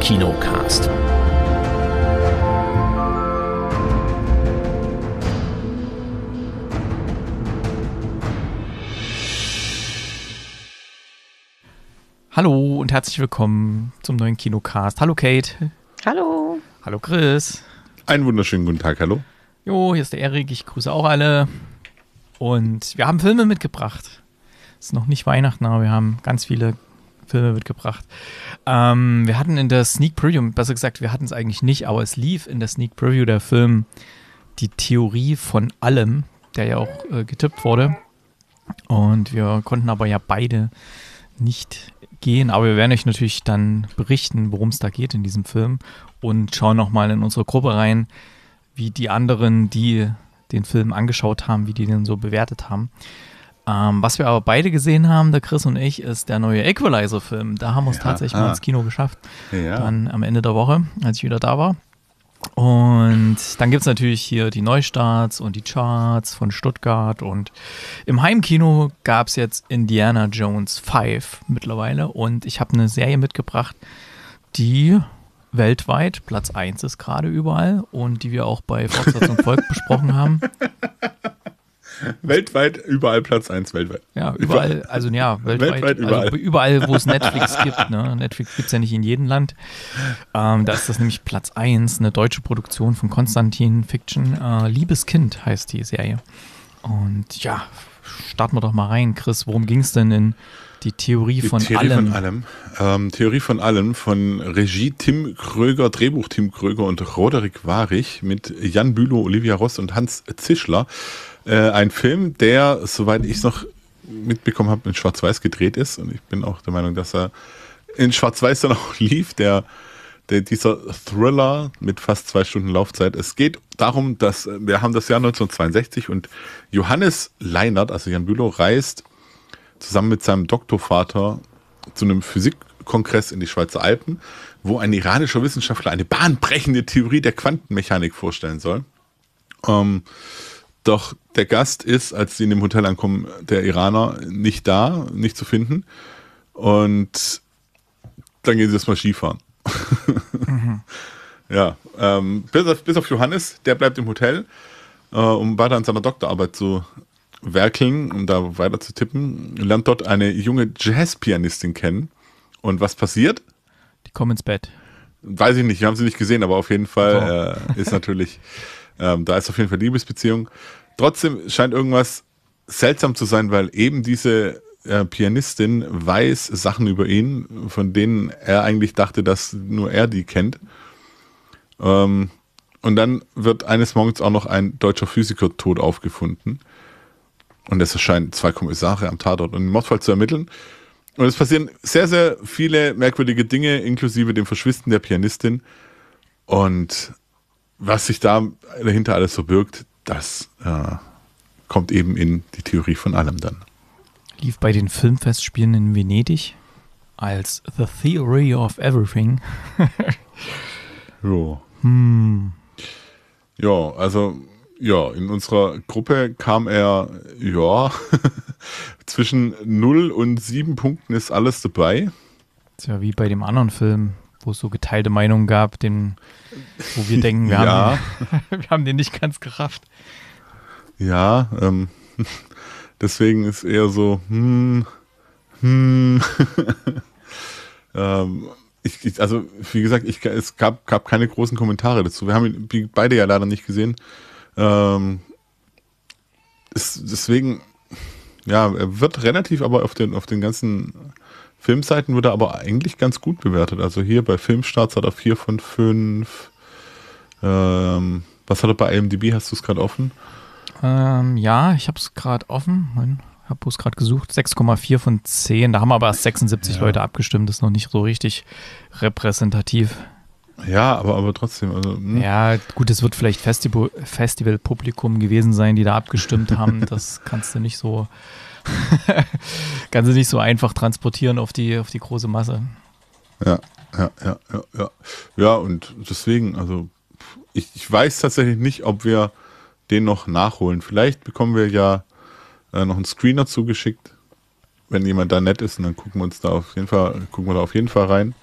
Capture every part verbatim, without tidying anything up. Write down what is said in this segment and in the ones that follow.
Kinocast. Hallo und herzlich willkommen zum neuen Kinocast. Hallo Kate. Hallo. Hallo Chris. Einen wunderschönen guten Tag, hallo. Jo, hier ist der Erik, ich grüße auch alle. Und wir haben Filme mitgebracht. Es ist noch nicht Weihnachten, aber wir haben ganz viele Filme mitgebracht. Ähm, wir hatten in der Sneak Preview, besser gesagt, wir hatten es eigentlich nicht, aber es lief in der Sneak Preview der Film Die Theorie von allem, der ja auch äh, getippt wurde. Und wir konnten aber ja beide nicht gehen, aber wir werden euch natürlich dann berichten, worum es da geht in diesem Film und schauen nochmal in unsere Gruppe rein, wie die anderen, die den Film angeschaut haben, wie die den so bewertet haben. Ähm, was wir aber beide gesehen haben, der Chris und ich, ist der neue Equalizer-Film. Da haben wir es ja, tatsächlich ah. mal ins Kino geschafft. Ja. Dann am Ende der Woche, als ich wieder da war. Und dann gibt es natürlich hier die Neustarts und die Charts von Stuttgart. Und im Heimkino gab es jetzt Indiana Jones fünf mittlerweile. Und ich habe eine Serie mitgebracht, die weltweit Platz eins ist gerade überall und die wir auch bei Fortsetzung Volk besprochen haben. Weltweit, überall Platz eins, weltweit. Ja, überall, also ja, weltweit, weltweit überall. Also überall, wo es Netflix gibt. Ne? Netflix gibt es ja nicht in jedem Land. Ähm, da ist das nämlich Platz eins, eine deutsche Produktion von Konstantin Fiction. Äh, Liebes Kind heißt die Serie. Und ja, starten wir doch mal rein. Chris, worum ging es denn in Die Theorie die von Theorie allem? Von allem. Ähm, Theorie von allem von Regie Tim Kröger, Drehbuch Tim Kröger und Roderick Warich mit Jan Bülow, Olivia Ross und Hans Zischler. Äh, ein Film, der, soweit ich es noch mitbekommen habe, in Schwarz-Weiß gedreht ist. Und ich bin auch der Meinung, dass er in Schwarz-Weiß dann auch lief. Der, der, dieser Thriller mit fast zwei Stunden Laufzeit. Es geht darum, dass wir haben das Jahr neunzehnhundertzweiundsechzig und Johannes Leinert, also Jan Bülow, reist zusammen mit seinem Doktorvater zu einem Physikkongress in die Schweizer Alpen, wo ein iranischer Wissenschaftler eine bahnbrechende Theorie der Quantenmechanik vorstellen soll. Ähm, doch der Gast ist, als sie in dem Hotel ankommen, der Iraner, nicht da, nicht zu finden. Und dann gehen sie erstmal Skifahren. Mhm. Ja, ähm, bis, auf, bis auf Johannes, der bleibt im Hotel, äh, um weiter an seiner Doktorarbeit zu werkeln, um da weiter zu tippen, lernt dort eine junge Jazzpianistin kennen. Und was passiert? Die kommen ins Bett. Weiß ich nicht, wir haben sie nicht gesehen, aber auf jeden Fall äh, ist natürlich, ähm, da ist auf jeden Fall Liebesbeziehung. Trotzdem scheint irgendwas seltsam zu sein, weil eben diese äh, Pianistin weiß Sachen über ihn, von denen er eigentlich dachte, dass nur er die kennt. Ähm, und dann wird eines Morgens auch noch ein deutscher Physiker tot aufgefunden. Und es erscheinen zwei Kommissare am Tatort, um den Mordfall zu ermitteln. Und es passieren sehr, sehr viele merkwürdige Dinge, inklusive dem Verschwinden der Pianistin. Und was sich da dahinter alles verbirgt, das äh, kommt eben in die Theorie von allem dann. Lief bei den Filmfestspielen in Venedig als The Theory of Everything. Jo. Hm. Ja, also... Ja, in unserer Gruppe kam er, ja, zwischen null und sieben Punkten ist alles dabei. Das ist ja wie bei dem anderen Film, wo es so geteilte Meinungen gab, den, wo wir denken, wir, ja. haben den, wir haben den nicht ganz gerafft. Ja, ähm, deswegen ist eher so, hm, hm, ähm, ich, ich, also wie gesagt, ich, es gab, gab keine großen Kommentare dazu. Wir haben ihn beide ja leider nicht gesehen. Ähm, ist, deswegen, ja, er wird relativ, aber auf den, auf den ganzen Filmseiten wird er aber eigentlich ganz gut bewertet. Also hier bei Filmstarts hat er vier von fünf. Ähm, was hat er bei I M D B? Hast du es gerade offen? Ähm, ja, ich habe es gerade offen. Ich habe es gerade gesucht. sechs Komma vier von zehn. Da haben aber erst sechsundsiebzig ja. Leute abgestimmt. Das ist noch nicht so richtig repräsentativ. Ja, aber, aber trotzdem. Also, ja, gut, es wird vielleicht Festival, Festivalpublikum gewesen sein, die da abgestimmt haben. Das kannst du nicht so kannst du nicht so einfach transportieren auf die, auf die große Masse. Ja, ja, ja, ja, ja. Ja, und deswegen, also ich, ich weiß tatsächlich nicht, ob wir den noch nachholen. Vielleicht bekommen wir ja äh, noch einen Screener zugeschickt, wenn jemand da nett ist, und dann gucken wir uns da auf jeden Fall, gucken wir da auf jeden Fall rein.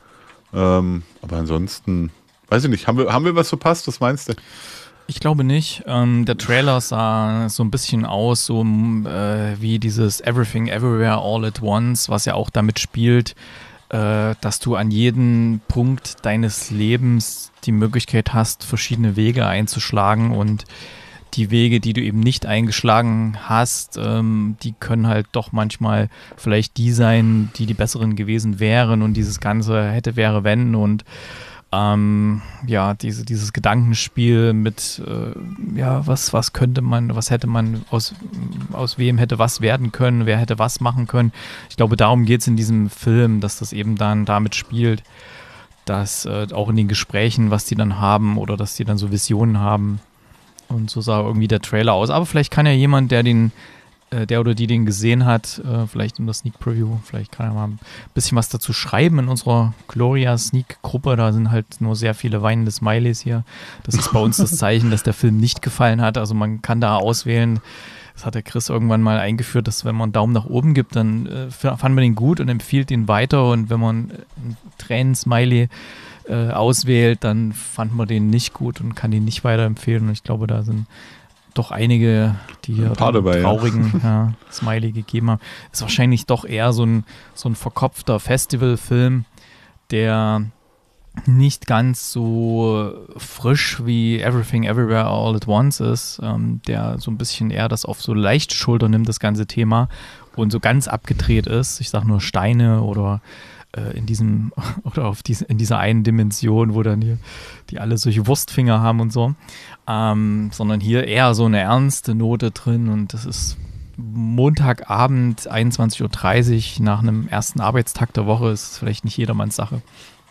Ähm, aber ansonsten, weiß ich nicht, haben wir, haben wir was verpasst? Was meinst du? Ich glaube nicht. Ähm, der Trailer sah so ein bisschen aus, so äh, wie dieses Everything Everywhere All at Once, was ja auch damit spielt, äh, dass du an jedem Punkt deines Lebens die Möglichkeit hast, verschiedene Wege einzuschlagen, und die Wege, die du eben nicht eingeschlagen hast, ähm, die können halt doch manchmal vielleicht die sein, die die besseren gewesen wären, und dieses ganze hätte, wäre, wenn, und ähm, ja, diese, dieses Gedankenspiel mit, äh, ja, was, was könnte man, was hätte man, aus, aus wem hätte was werden können, wer hätte was machen können. Ich glaube, darum geht es in diesem Film, dass das eben dann damit spielt, dass äh, auch in den Gesprächen, was die dann haben, oder dass die dann so Visionen haben. Und so sah irgendwie der Trailer aus. Aber vielleicht kann ja jemand, der den, äh, der oder die den gesehen hat, äh, vielleicht in der Sneak Preview, vielleicht kann er mal ein bisschen was dazu schreiben in unserer Gloria Sneak Gruppe. Da sind halt nur sehr viele weinende Smileys hier. Das ist bei uns das Zeichen, dass der Film nicht gefallen hat. Also man kann da auswählen. Das hat der Chris irgendwann mal eingeführt, dass wenn man einen Daumen nach oben gibt, dann äh, fand man den gut und empfiehlt ihn weiter. Und wenn man einen Tränen-Smiley äh, auswählt, dann fand man den nicht gut und kann ihn nicht weiterempfehlen. Und ich glaube, da sind doch einige, die hier dabei, traurigen ja. Ja, Smiley gegeben haben. Ist wahrscheinlich doch eher so ein, so ein verkopfter Festivalfilm, der nicht ganz so frisch wie Everything Everywhere All at Once ist, ähm, der so ein bisschen eher das auf so leichte Schulter nimmt, das ganze Thema, und so ganz abgedreht ist. Ich sag nur Steine oder äh, in diesem oder auf diese, in dieser einen Dimension, wo dann hier die alle solche Wurstfinger haben und so, ähm, sondern hier eher so eine ernste Note drin, und das ist Montagabend, einundzwanzig Uhr dreißig, nach einem ersten Arbeitstag der Woche, ist vielleicht nicht jedermanns Sache.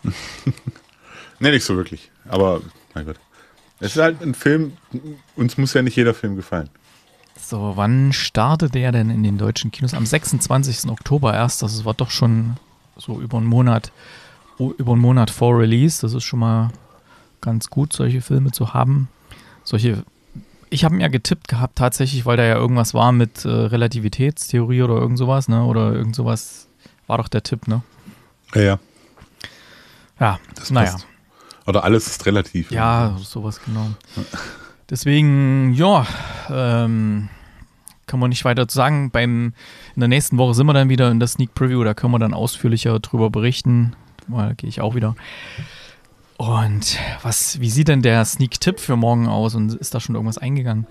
Nee, nicht so wirklich. Aber, mein Gott. Es ist halt ein Film, uns muss ja nicht jeder Film gefallen. So, wann startet der denn in den deutschen Kinos? Am sechsundzwanzigsten Oktober erst. Das war doch schon so über einen Monat, über einen Monat vor Release. Das ist schon mal ganz gut, solche Filme zu haben. Solche, ich habe ihn ja getippt gehabt tatsächlich, weil da ja irgendwas war mit äh, Relativitätstheorie oder irgend sowas, ne? Oder irgend sowas war doch der Tipp, ne? Ja, ja. Ja, das naja. passt. Oder alles ist relativ. Ja, sowas genau. Deswegen, ja, ähm, kann man nicht weiter zu sagen. Beim, in der nächsten Woche sind wir dann wieder in der Sneak Preview, da können wir dann ausführlicher drüber berichten. Da gehe ich auch wieder. Und was, wie sieht denn der Sneak-Tipp für morgen aus, und ist da schon irgendwas eingegangen?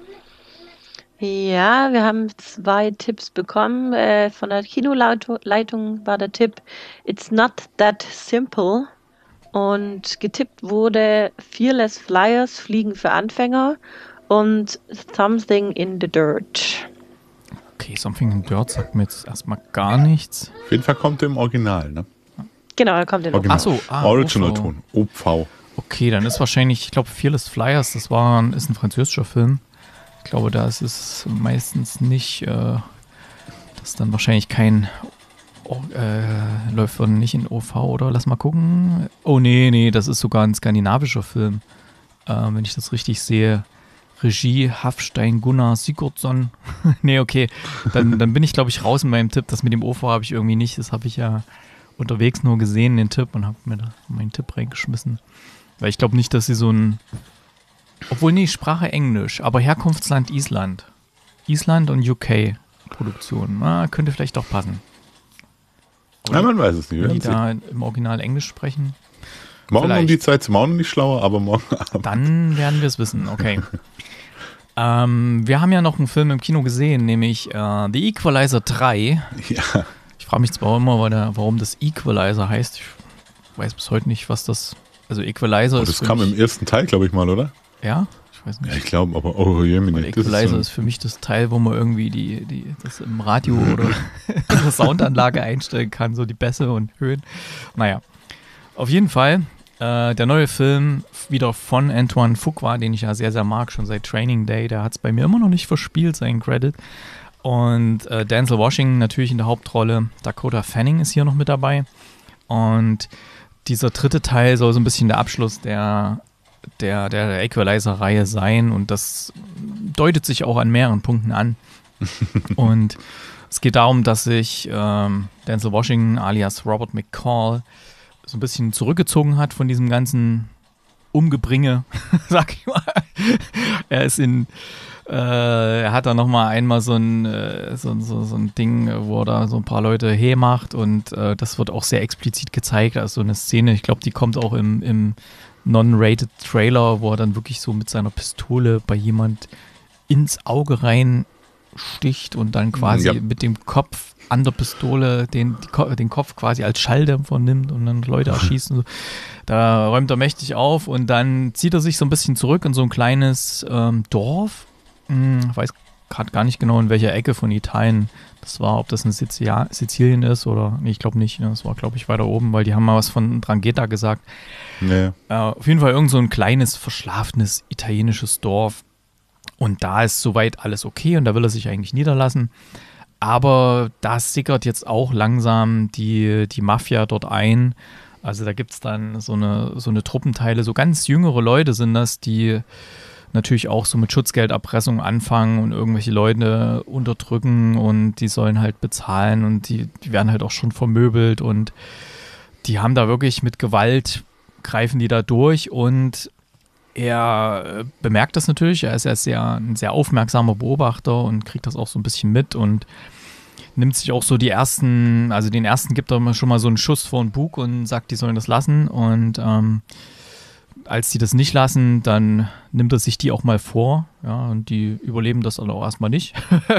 Ja, wir haben zwei Tipps bekommen. Äh, von der Kinoleitung war der Tipp It's not that simple. Und getippt wurde Fearless Flyers, Fliegen für Anfänger, und Something in the Dirt. Okay, Something in the Dirt sagt mir jetzt erstmal gar nichts. Auf jeden Fall kommt er im Original, ne? Genau, da kommt der noch. Original. Ach so, ah, Original-Ton, O V. Okay, dann ist wahrscheinlich, ich glaube, Fearless Flyers, das war, ist ein französischer Film. Ich glaube, da ist es meistens nicht, äh, das ist dann wahrscheinlich kein, oh, äh, läuft dann nicht in O V, oder? Lass mal gucken. Oh, nee, nee, das ist sogar ein skandinavischer Film, äh, wenn ich das richtig sehe. Regie Hafstein Gunnar Sigurdsson. Nee, okay, dann, dann bin ich, glaube ich, raus in meinem Tipp. Das mit dem O V habe ich irgendwie nicht, das habe ich ja unterwegs nur gesehen, den Tipp, und habe mir da meinen Tipp reingeschmissen. Weil ich glaube nicht, dass sie so ein, obwohl, nee, Sprache Englisch, aber Herkunftsland Island. Island und U K-Produktion. Na, könnte vielleicht doch passen. Ja, man weiß es nicht. Wenn die da im Original Englisch sprechen. Morgen vielleicht. um die Zeit sind wir auch noch nicht schlauer, aber morgen Abend. Dann werden wir es wissen, okay. ähm, wir haben ja noch einen Film im Kino gesehen, nämlich äh, The Equalizer drei. Ja. Ich frage mich zwar immer, warum das Equalizer heißt. Ich weiß bis heute nicht, was das, also Equalizer Oh, ist das für kam mich, im ersten Teil, glaube ich mal, oder? Ja? Ich weiß nicht. Ja, ich glaube, aber oh, Jemine. Weil Equalizer ist, ist für mich das Teil, wo man irgendwie die, die, das im Radio oder in der Soundanlage einstellen kann, so die Bässe und Höhen. Naja, auf jeden Fall, äh, der neue Film wieder von Antoine Fuqua, den ich ja sehr, sehr mag, schon seit Training Day, der hat es bei mir immer noch nicht verspielt, seinen Credit. Und äh, Denzel Washington natürlich in der Hauptrolle, Dakota Fanning ist hier noch mit dabei. Und dieser dritte Teil soll so ein bisschen der Abschluss der der, der Equalizer-Reihe sein, und das deutet sich auch an mehreren Punkten an. Und es geht darum, dass sich ähm, Denzel Washington alias Robert McCall so ein bisschen zurückgezogen hat von diesem ganzen Umgebringe, sag ich mal. Er ist in, äh, er hat da nochmal einmal so ein, äh, so, so, so ein Ding, wo er da so ein paar Leute hey macht und äh, das wird auch sehr explizit gezeigt. Also so eine Szene, ich glaube, die kommt auch im, im Non-Rated Trailer, wo er dann wirklich so mit seiner Pistole bei jemand ins Auge reinsticht und dann quasi ja. mit dem Kopf an der Pistole den, die, den Kopf quasi als Schalldämpfer nimmt und dann Leute erschießt. Und so. Da räumt er mächtig auf und dann zieht er sich so ein bisschen zurück in so ein kleines ähm, Dorf. Hm, ich weiß gerade gar nicht genau, in welcher Ecke von Italien das war, ob das in Sizia- Sizilien ist oder, nee, ich glaube nicht. Ne? Das war, glaube ich, weiter oben, weil die haben mal was von Drangheta gesagt. Nee. Äh, auf jeden Fall irgend so ein kleines, verschlafenes italienisches Dorf. Und da ist soweit alles okay und da will er sich eigentlich niederlassen. Aber da sickert jetzt auch langsam die, die Mafia dort ein. Also da gibt es dann so eine, so eine Truppenteile, so ganz jüngere Leute sind das, die natürlich auch so mit Schutzgelderpressung anfangen und irgendwelche Leute unterdrücken und die sollen halt bezahlen und die, die werden halt auch schon vermöbelt und die haben da wirklich mit Gewalt, greifen die da durch und er bemerkt das natürlich, er ist ja sehr, ein sehr aufmerksamer Beobachter und kriegt das auch so ein bisschen mit und nimmt sich auch so die ersten, also den ersten gibt er schon mal so einen Schuss vor den Bug und sagt, die sollen das lassen und ähm, als die das nicht lassen, dann nimmt er sich die auch mal vor, ja, und die überleben das dann auch erstmal nicht.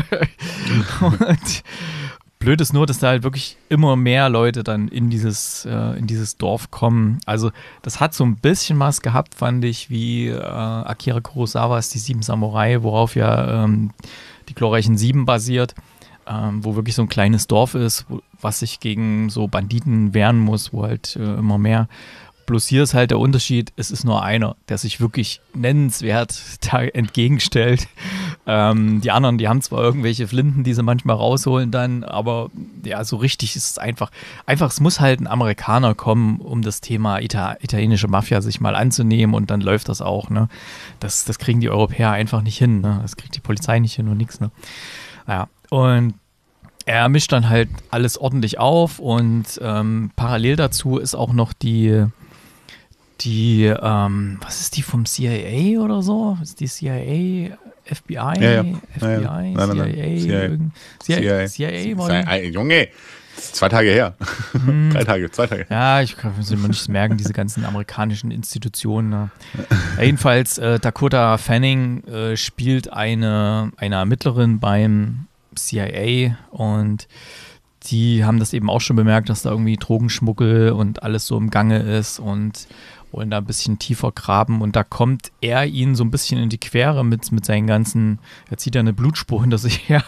Und blöd ist nur, dass da halt wirklich immer mehr Leute dann in dieses, äh, in dieses Dorf kommen. Also das hat so ein bisschen was gehabt, fand ich, wie äh, Akira Kurosawas Die Sieben Samurai, worauf ja ähm, die glorreichen Sieben basiert, ähm, wo wirklich so ein kleines Dorf ist, wo, was sich gegen so Banditen wehren muss, wo halt äh, immer mehr. Bloß hier ist halt der Unterschied, es ist nur einer, der sich wirklich nennenswert da entgegenstellt. Ähm, die anderen, die haben zwar irgendwelche Flinten, die sie manchmal rausholen dann, aber ja, so richtig ist es einfach. Einfach, es muss halt ein Amerikaner kommen, um das Thema Ita- italienische Mafia sich mal anzunehmen und dann läuft das auch. Ne? Das, das kriegen die Europäer einfach nicht hin. Ne? Das kriegt die Polizei nicht hin und nichts. Ne? Naja, und er mischt dann halt alles ordentlich auf und ähm, parallel dazu ist auch noch die Die, ähm, was ist die vom C I A oder so? Ist die C I A, F B I? Ja, ja. F B I, ja, ja. Nein, nein, nein. C I A, C I A, C I A war die? Junge, das ist zwei Tage her. Hm. Drei Tage, zwei Tage. Ja, ich kann mir nicht merken, diese ganzen amerikanischen Institutionen. Ne? Ja, jedenfalls, äh, Dakota Fanning äh, spielt eine, eine Ermittlerin beim C I A und die haben das eben auch schon bemerkt, dass da irgendwie Drogenschmuggel und alles so im Gange ist und wollen da ein bisschen tiefer graben und da kommt er ihnen so ein bisschen in die Quere mit, mit seinen ganzen, er zieht ja eine Blutspur hinter sich her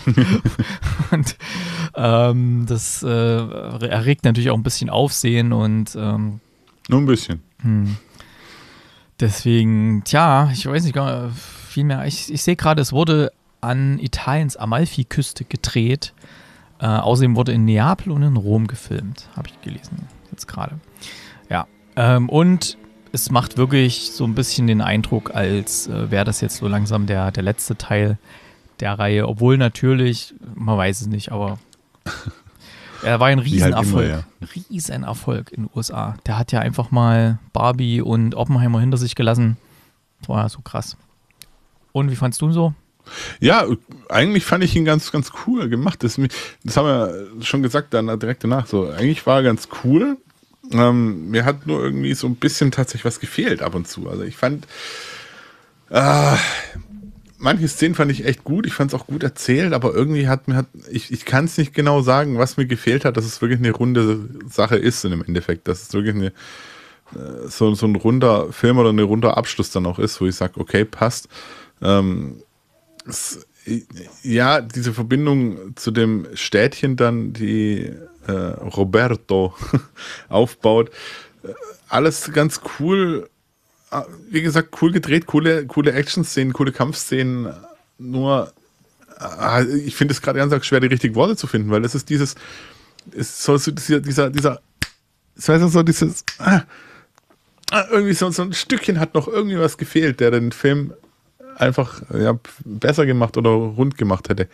und ähm, das äh, erregt natürlich auch ein bisschen Aufsehen und ähm, nur ein bisschen. Hm. Deswegen, tja, ich weiß nicht, viel mehr, ich, ich sehe gerade, es wurde an Italiens Amalfiküste gedreht. Äh, außerdem wurde in Neapel und in Rom gefilmt, habe ich gelesen, jetzt gerade. Ja, ähm, und es macht wirklich so ein bisschen den Eindruck, als äh, wäre das jetzt so langsam der, der letzte Teil der Reihe. Obwohl natürlich, man weiß es nicht, aber er war ein Riesenerfolg. Halt immer, ja. Riesenerfolg in den U S A. Der hat ja einfach mal Barbie und Oppenheimer hinter sich gelassen. Das war ja so krass. Und wie fandst du ihn so? Ja, eigentlich fand ich ihn ganz, ganz cool gemacht. Das, das haben wir schon gesagt, dann direkt danach. So, eigentlich war er ganz cool. Ähm, mir hat nur irgendwie so ein bisschen tatsächlich was gefehlt ab und zu. Also ich fand, äh, manche Szenen fand ich echt gut. Ich fand es auch gut erzählt, aber irgendwie hat mir, hat, ich, ich kann es nicht genau sagen, was mir gefehlt hat, dass es wirklich eine runde Sache ist in dem Endeffekt. Dass es wirklich eine, so, so ein runder Film oder ein runder Abschluss dann auch ist, wo ich sage, okay, passt. Ähm, Es, ja, diese Verbindung zu dem Städtchen dann, die äh, Roberto aufbaut, alles ganz cool, wie gesagt, cool gedreht, coole, coole Action-Szenen, coole Kampfszenen, nur äh, ich finde es gerade ganz schwer, die richtigen Worte zu finden, weil es ist dieses, es soll so dieser, dieser, dieser, es heißt so dieses, ah, irgendwie so, so ein Stückchen hat noch irgendwie was gefehlt, der den Film einfach ja, besser gemacht oder rund gemacht hätte.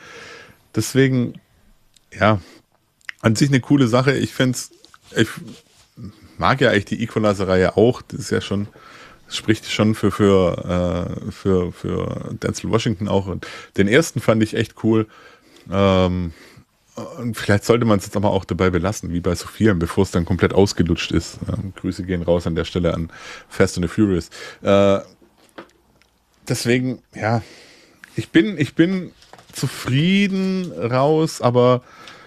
Deswegen, ja, an sich eine coole Sache. Ich fände es, mag ja eigentlich die Equalizer-Reihe auch. Das ist ja schon, das spricht schon für, für, äh, für, für Denzel Washington auch. Und den ersten fand ich echt cool. Ähm, und vielleicht sollte man es jetzt aber auch dabei belassen, wie bei so vielen, bevor es dann komplett ausgelutscht ist. Ähm, Grüße gehen raus an der Stelle an Fast and the Furious. Äh, deswegen, ja, ich bin, ich bin zufrieden raus, aber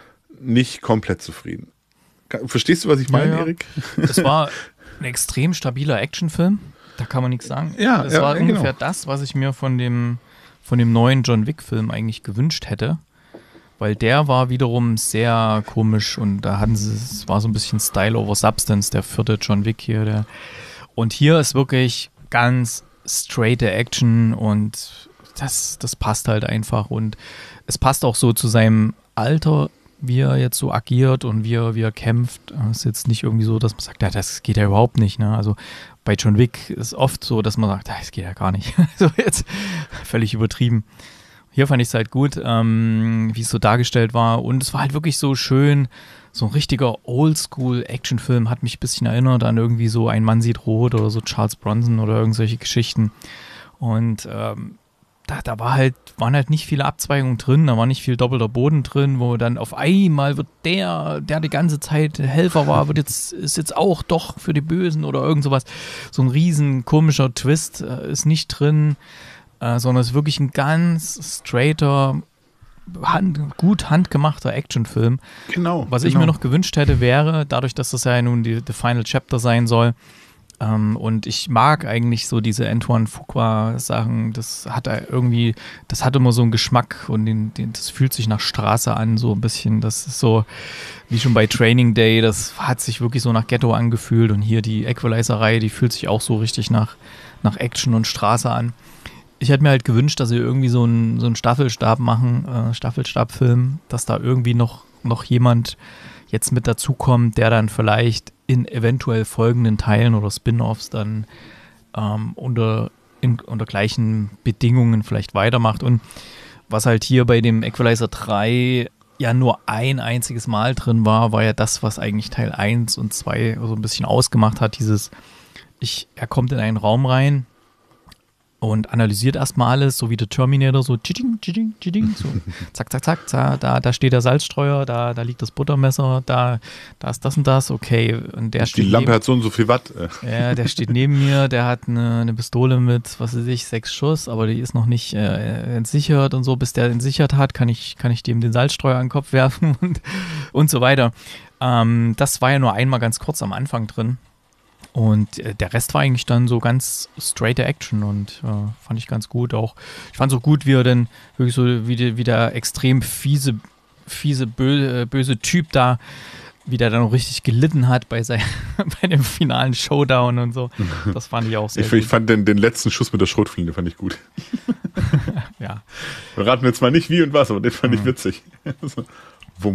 nicht komplett zufrieden. Verstehst du, was ich meine, ja, ja. Erik? Es war ein extrem stabiler Actionfilm, da kann man nichts sagen. Ja, es ja, war ja, ungefähr genau. das, was ich mir von dem, von dem neuen John Wick-Film eigentlich gewünscht hätte. Weil der war wiederum sehr komisch und da hatten sie, es war so ein bisschen Style over Substance, der vierte John Wick hier. Der, und hier ist wirklich ganz straighte Action und das, das passt halt einfach und es passt auch so zu seinem Alter, wie er jetzt so agiert und wie er, wie er kämpft. Es ist jetzt nicht irgendwie so, dass man sagt, ja, das geht ja überhaupt nicht. Ne? Also bei John Wick ist oft so, dass man sagt, ja, das geht ja gar nicht. Also jetzt völlig übertrieben. Hier fand ich es halt gut, ähm, wie es so dargestellt war. Und es war halt wirklich so schön, so ein richtiger Oldschool-Actionfilm, hat mich ein bisschen erinnert an irgendwie so Ein Mann sieht rot oder so Charles Bronson oder irgendwelche Geschichten. Und ähm, da, da war halt, waren halt nicht viele Abzweigungen drin, da war nicht viel doppelter Boden drin, wo dann auf einmal wird der, der die ganze Zeit Helfer war, wird jetzt, ist jetzt auch doch für die Bösen oder irgend sowas. So ein riesen komischer Twist äh, ist nicht drin. Uh, sondern es ist wirklich ein ganz straighter, hand, gut handgemachter Actionfilm. Genau. Was genau. ich mir noch gewünscht hätte, wäre, dadurch, dass das ja nun die, die Final Chapter sein soll, ähm, und ich mag eigentlich so diese Antoine Fuqua-Sachen, das hat irgendwie, das hat immer so einen Geschmack und den, den, das fühlt sich nach Straße an, so ein bisschen, das ist so, wie schon bei Training Day, das hat sich wirklich so nach Ghetto angefühlt und hier die Equalizer-Reihe, die fühlt sich auch so richtig nach, nach Action und Straße an. Ich hätte mir halt gewünscht, dass sie irgendwie so einen, so einen Staffelstab machen, äh, Staffelstabfilm, dass da irgendwie noch, noch jemand jetzt mit dazukommt, der dann vielleicht in eventuell folgenden Teilen oder Spin-Offs dann ähm, unter, in, unter gleichen Bedingungen vielleicht weitermacht. Und was halt hier bei dem Equalizer drei ja nur ein einziges Mal drin war, war ja das, was eigentlich Teil eins und zwei so ein bisschen ausgemacht hat, dieses, ich, er kommt in einen Raum rein und analysiert erstmal alles, so wie der Terminator, so tsching, tsching, tsching, so zack, zack, zack, zack, da, da steht der Salzstreuer, da, da liegt das Buttermesser, da, da ist das und das, okay. Und der Die steht Lampe neben, hat so und so viel Watt. Ja, der steht neben mir, der hat eine, eine Pistole mit, was weiß ich, sechs Schuss, aber die ist noch nicht äh, entsichert und so. Bis der entsichert hat, kann ich, kann ich dem den Salzstreuer an den Kopf werfen und, und so weiter. Ähm, das war ja nur einmal ganz kurz am Anfang drin. Und äh, der Rest war eigentlich dann so ganz straighte Action und äh, fand ich ganz gut auch. Ich fand es auch gut, wie er dann wirklich so, wie, die, wie der extrem fiese, fiese, böse, böse Typ da, wie der dann auch richtig gelitten hat bei, sein, bei dem finalen Showdown und so. Das fand ich auch sehr ich, gut. Ich fand den, den letzten Schuss mit der Schrotflinte fand ich gut. Ja. Wir raten jetzt mal nicht wie und was, aber den fand mhm. ich witzig. So, wumm.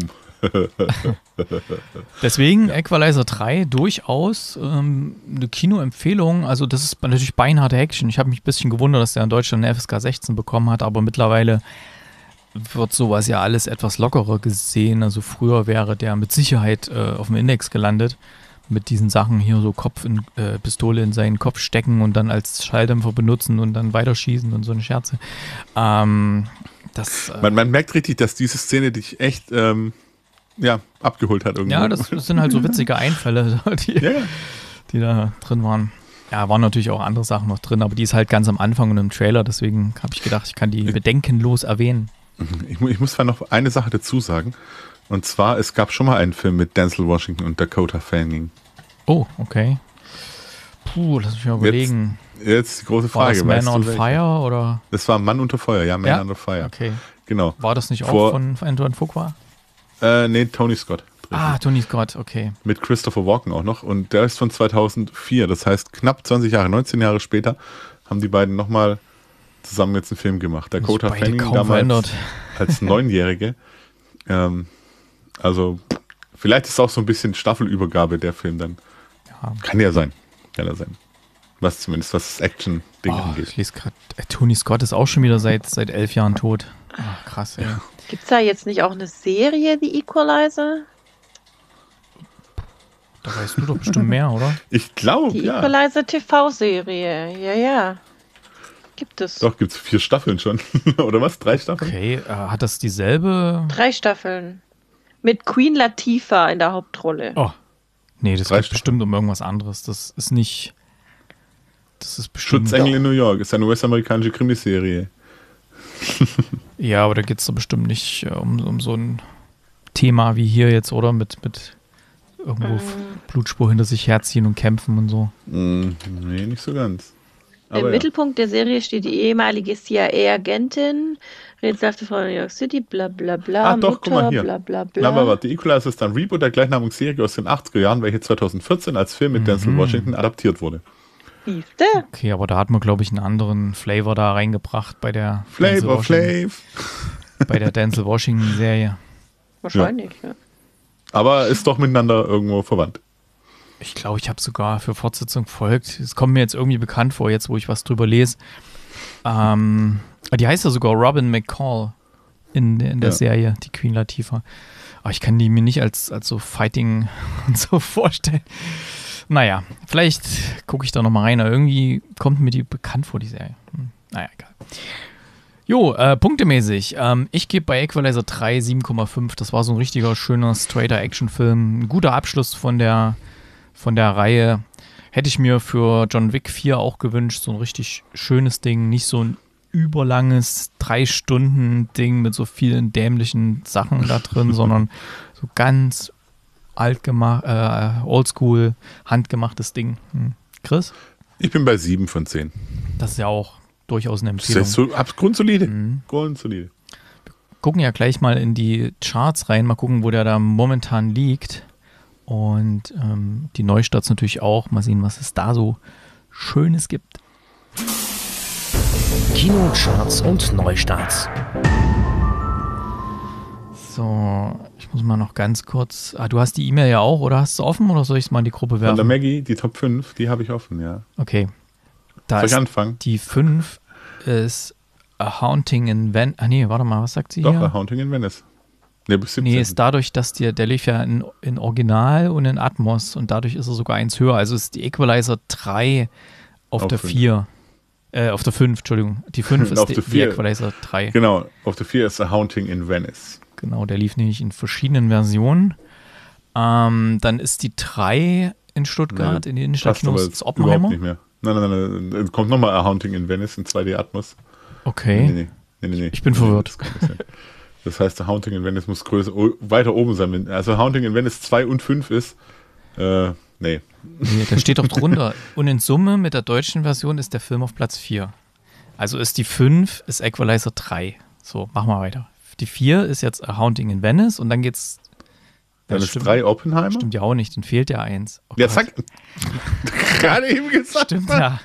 Deswegen Equalizer drei durchaus ähm, eine Kinoempfehlung. Also das ist natürlich beinharte Action. Ich habe mich ein bisschen gewundert, dass der in Deutschland eine F S K sechzehn bekommen hat, aber mittlerweile wird sowas ja alles etwas lockerer gesehen. Also früher wäre der mit Sicherheit äh, auf dem Index gelandet. Mit diesen Sachen hier so Kopf in, äh, Pistole in seinen Kopf stecken und dann als Schalldämpfer benutzen und dann weiterschießen und so eine Scherze. Ähm, das, äh, man, man merkt richtig, dass diese Szene dich echt ähm ja, abgeholt hat irgendwie. Ja, das, das sind halt so witzige Einfälle, die, ja. die da drin waren. Ja, waren natürlich auch andere Sachen noch drin, aber die ist halt ganz am Anfang und im Trailer, deswegen habe ich gedacht, ich kann die bedenkenlos erwähnen. Ich, ich muss zwar noch eine Sache dazu sagen, und zwar, es gab schon mal einen Film mit Denzel Washington und Dakota Fanning. Oh, okay. Puh, lass mich mal überlegen. Jetzt, jetzt die große Frage. War das Man on Fire oder? Das war Mann unter Feuer, ja, Man ja? Under Fire. Okay. Genau. War das nicht Vor, auch von Antoine Fuqua? Äh, nee, Tony Scott. Ah, Tony Scott, okay. Mit Christopher Walken auch noch. Und der ist von zweitausendvier. Das heißt, knapp zwanzig Jahre, neunzehn Jahre später, haben die beiden nochmal zusammen jetzt einen Film gemacht. Dakota Fanning damals verändert. Als Neunjährige. ähm, also, vielleicht ist es auch so ein bisschen Staffelübergabe, der Film dann. Ja. Kann ja sein. Kann ja sein. Was zumindest, was das Action-Ding oh, angeht. Ich lese gerade, Tony Scott ist auch schon wieder seit, seit elf Jahren tot. Ach, krass, ey. Ja. Gibt es da jetzt nicht auch eine Serie, die Equalizer? Da weißt du doch bestimmt mehr, oder? Ich glaube, Die ja. Equalizer T V-Serie, ja, ja. Gibt es. Doch, gibt es vier Staffeln schon. Oder was? Drei Staffeln? Okay, äh, hat das dieselbe? Drei Staffeln. Mit Queen Latifah in der Hauptrolle. Oh, nee, das Drei geht Staffeln. bestimmt um irgendwas anderes. Das ist nicht... Das ist bestimmt... Schutzengel in New York ist eine US-amerikanische Krimiserie. Ja, aber da geht es doch bestimmt nicht äh, um, um so ein Thema wie hier jetzt, oder? Mit, mit irgendwo Mm. Blutspur hinter sich herziehen und kämpfen und so. Hm, nee, nicht so ganz. Im Aber ja. Mittelpunkt der Serie steht die ehemalige C I A-Agentin, rätselhafte Frau in New York City, bla bla bla, Ah, doch, Mutter, guck mal hier. bla bla Na, aber bla. warte, The Equalizer ist ein Reboot der gleichnamigen Serie aus den achtziger Jahren, welche zweitausendvierzehn als Film mit Denzel Mhm. Washington adaptiert wurde. Siehste? Okay, aber da hat man, glaube ich, einen anderen Flavor da reingebracht bei der Denzel Flavor Washington- Flav. bei der Denzel Washington-Serie. Wahrscheinlich, ja. Aber ist doch miteinander irgendwo verwandt. Ich glaube, ich habe sogar für Fortsetzung gefolgt. Es kommt mir jetzt irgendwie bekannt vor, jetzt wo ich was drüber lese. Ähm, die heißt ja sogar Robin McCall in, in der Ja. Serie, die Queen Latifah. Aber ich kann die mir nicht als, als so Fighting und so vorstellen. Naja, vielleicht gucke ich da nochmal rein. Aber irgendwie kommt mir die bekannt vor, die Serie. Hm, naja, egal. Jo, äh, punktemäßig. Ähm, ich gebe bei Equalizer drei sieben Komma fünf. Das war so ein richtiger, schöner, straighter Actionfilm. Ein guter Abschluss von der, von der Reihe. Hätte ich mir für John Wick vier auch gewünscht. So ein richtig schönes Ding. Nicht so ein überlanges Drei-Stunden-Ding mit so vielen dämlichen Sachen da drin, sondern so ganz alt gemacht, äh, oldschool, handgemachtes Ding. Hm. Chris? Ich bin bei sieben von zehn. Das ist ja auch durchaus eine Das ist Empfehlung. so ab, grundsolide. Mhm. Grundsolide. Gucken ja gleich mal in die Charts rein, mal gucken, wo der da momentan liegt. Und ähm, die Neustarts natürlich auch. Mal sehen, was es da so Schönes gibt. Kinocharts und Neustarts. So, ich muss mal noch ganz kurz. Ah, du hast die E-Mail ja auch, oder hast du es offen oder soll ich es mal in die Gruppe Von der werfen? Maggie, die Top fünf, die habe ich offen, ja. Okay. Da Soll ich ist anfangen? die fünf ist A Haunting in Venice. Ah, nee, warte mal, was sagt sie Doch, hier? A Haunting in Venice. Nee, bis siebzehn. Nee, ist dadurch, dass dir, der lief ja in, in Original und in Atmos und dadurch ist er sogar eins höher. Also ist die Equalizer drei auf, Auf der fünf. vier. Äh, auf der fünf, Entschuldigung. Die fünf ist Auf die, der die vier. Equalizer drei. Genau, auf der vier ist A Haunting in Venice. Genau, der lief nämlich in verschiedenen Versionen. Ähm, dann ist die drei in Stuttgart, Nee, in den Passt aber Innenstadtkinos, jetzt ist Oppenheimer. überhaupt nicht mehr. Nein, nein, nein, nein. Es kommt nochmal A Haunting in Venice in zwei D Atmos. Okay. Nee, nee, nee, nee, nee. Ich bin Nee, verwirrt. Das, kann nicht sein. Das heißt, A Haunting in Venice muss größer, o- weiter oben sein. Also Haunting in Venice zwei und fünf ist, äh, nee. Nee, da steht doch drunter. Und in Summe mit der deutschen Version ist der Film auf Platz vier. Also ist die fünf, ist Equalizer drei. So, machen wir weiter. Die vier ist jetzt A Haunting in Venice und dann geht's. Dann das ist stimmt, drei Oppenheimer. stimmt ja auch nicht, dann fehlt ja eins. Oh Ja, Gott. zack. Gerade eben gesagt. Stimmt ja.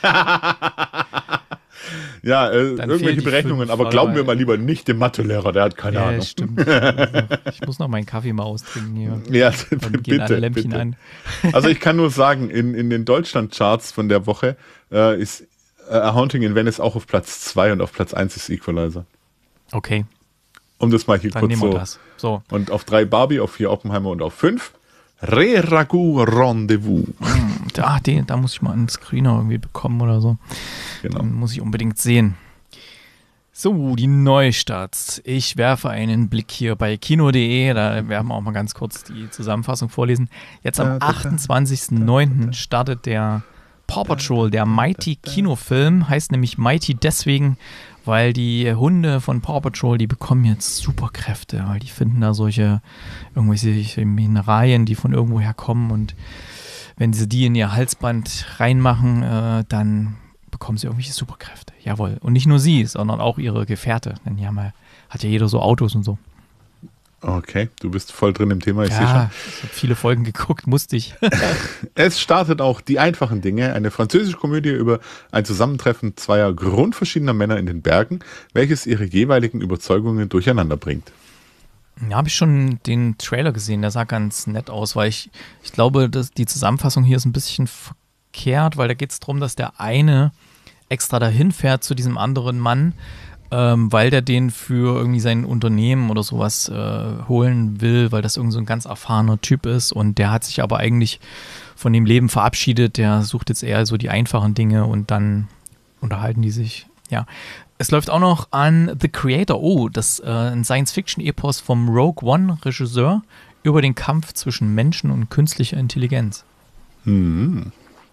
Ja, äh, Dann irgendwelche fehlt die Berechnungen, fünf, aber warte glauben mal. wir mal lieber nicht dem Mathelehrer, der hat keine Ja, Ahnung. stimmt. Also, ich muss noch meinen Kaffee mal austrinken hier. Ja, Dann gehen alle bitte, Lämpchen bitte. an. Also ich kann nur sagen, in, in den Deutschland-Charts von der Woche äh, ist äh, A Haunting in Venice auch auf Platz zwei und auf Platz eins ist Equalizer. Okay, Um das mal hier dann kurz nehmen wir so. das. So, Und auf drei Barbie, auf vier Oppenheimer und auf fünf Re Ragu Rendezvous. da, den, da muss ich mal einen Screener irgendwie bekommen oder so. Genau. Den muss ich unbedingt sehen. So, die Neustarts. Ich werfe einen Blick hier bei kino punkt de. Da werden wir auch mal ganz kurz die Zusammenfassung vorlesen. Jetzt am achtundzwanzigsten neunten startet der Paw Patrol, der Mighty Kinofilm. Heißt nämlich Mighty deswegen, weil die Hunde von Paw Patrol, die bekommen jetzt Superkräfte, weil die finden da solche irgendwelche Mineralien, die von irgendwoher kommen und wenn sie die in ihr Halsband reinmachen, äh, dann bekommen sie irgendwelche Superkräfte. Jawohl. Und nicht nur sie, sondern auch ihre Gefährte. Denn die haben ja, hat ja jeder so Autos und so. Okay, du bist voll drin im Thema, ich sehe schon. Ja, ich habe viele Folgen geguckt, musste ich. Es startet auch Die einfachen Dinge, eine französische Komödie über ein Zusammentreffen zweier grundverschiedener Männer in den Bergen, welches ihre jeweiligen Überzeugungen durcheinander bringt. Da habe ich schon den Trailer gesehen, der sah ganz nett aus, weil ich, ich glaube, dass die Zusammenfassung hier ist ein bisschen verkehrt, weil da geht es darum, dass der eine extra dahin fährt zu diesem anderen Mann, ähm, weil der den für irgendwie sein Unternehmen oder sowas äh, holen will, weil das irgend so ein ganz erfahrener Typ ist und der hat sich aber eigentlich von dem Leben verabschiedet, der sucht jetzt eher so die einfachen Dinge und dann unterhalten die sich, ja. Es läuft auch noch an The Creator, oh, das äh, ein Science-Fiction-Epos vom Rogue One-Regisseur über den Kampf zwischen Menschen und künstlicher Intelligenz. Hm.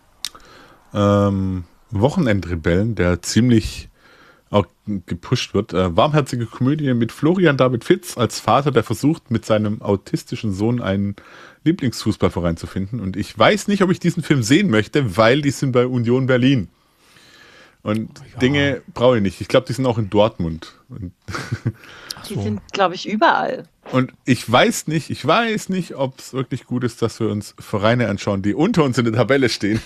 Ähm, Wochenendrebellen, der ziemlich auch gepusht wird. Äh, warmherzige Komödie mit Florian David Fitz als Vater, der versucht, mit seinem autistischen Sohn einen Lieblingsfußballverein zu finden. Und ich weiß nicht, ob ich diesen Film sehen möchte, weil die sind bei Union Berlin. Und ja. Dinge brauche ich nicht. Ich glaube, die sind auch in Dortmund. Und die so. sind, glaube ich, überall. Und ich weiß nicht, ich weiß nicht, ob es wirklich gut ist, dass wir uns Vereine anschauen, die unter uns in der Tabelle stehen.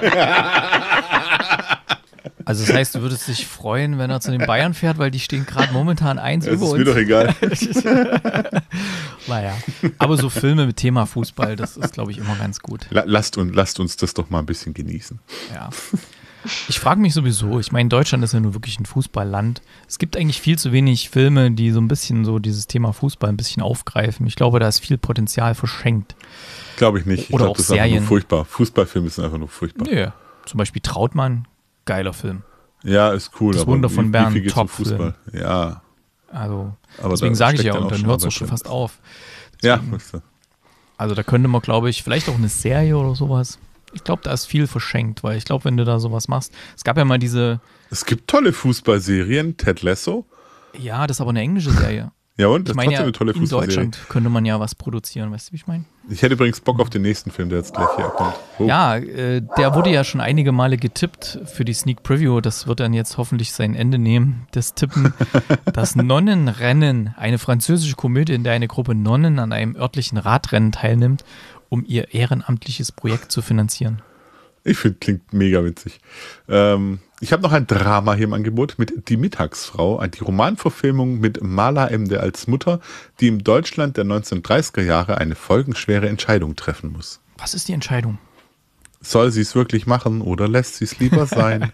Also das heißt, du würdest dich freuen, wenn er zu den Bayern fährt, weil die stehen gerade momentan eins das über uns. Das ist mir doch egal. Naja, aber so Filme mit Thema Fußball, das ist, glaube ich, immer ganz gut. Lasst, und, lasst uns das doch mal ein bisschen genießen. Ja. Ich frage mich sowieso, ich meine, Deutschland ist ja nur wirklich ein Fußballland. Es gibt eigentlich viel zu wenig Filme, die so ein bisschen so dieses Thema Fußball ein bisschen aufgreifen. Ich glaube, da ist viel Potenzial verschenkt. Glaube ich nicht. Ich Oder glaub, auch das Serien. Ist einfach nur furchtbar. Fußballfilme sind einfach nur furchtbar. Nö, zum Beispiel Trautmann, geiler Film. Ja, ist cool. Das aber Wunder von wie, Bern, wie Top-Film. Ja. Also, aber deswegen da sage ich ja, steckt und dann schon hört es auch Arbeit schon drin. fast auf. Ja, Deswegen, weißt du. also da könnte man, glaube ich, vielleicht auch eine Serie oder sowas. Ich glaube, da ist viel verschenkt, weil ich glaube, wenn du da sowas machst, es gab ja mal diese... Es gibt tolle Fußballserien, Ted Lasso. Ja, das ist aber eine englische Serie. Ja und? Das Ich ist meine trotzdem ja, eine tolle in Fußballserie. Deutschland könnte man ja was produzieren, weißt du, wie ich meine? Ich hätte übrigens Bock auf den nächsten Film, der jetzt gleich hier kommt. Oh. Ja, äh, der wurde ja schon einige Male getippt für die Sneak Preview. Das wird dann jetzt hoffentlich sein Ende nehmen, das Tippen. Das Nonnenrennen, eine französische Komödie, in der eine Gruppe Nonnen an einem örtlichen Radrennen teilnimmt, um ihr ehrenamtliches Projekt zu finanzieren. Ich finde, klingt mega witzig. Ähm, ich habe noch ein Drama hier im Angebot mit Die Mittagsfrau, die Romanverfilmung mit Mala Emde als Mutter, die im Deutschland der neunzehnhundertdreißiger Jahre eine folgenschwere Entscheidung treffen muss. Was ist die Entscheidung? Soll sie es wirklich machen oder lässt sie es lieber sein?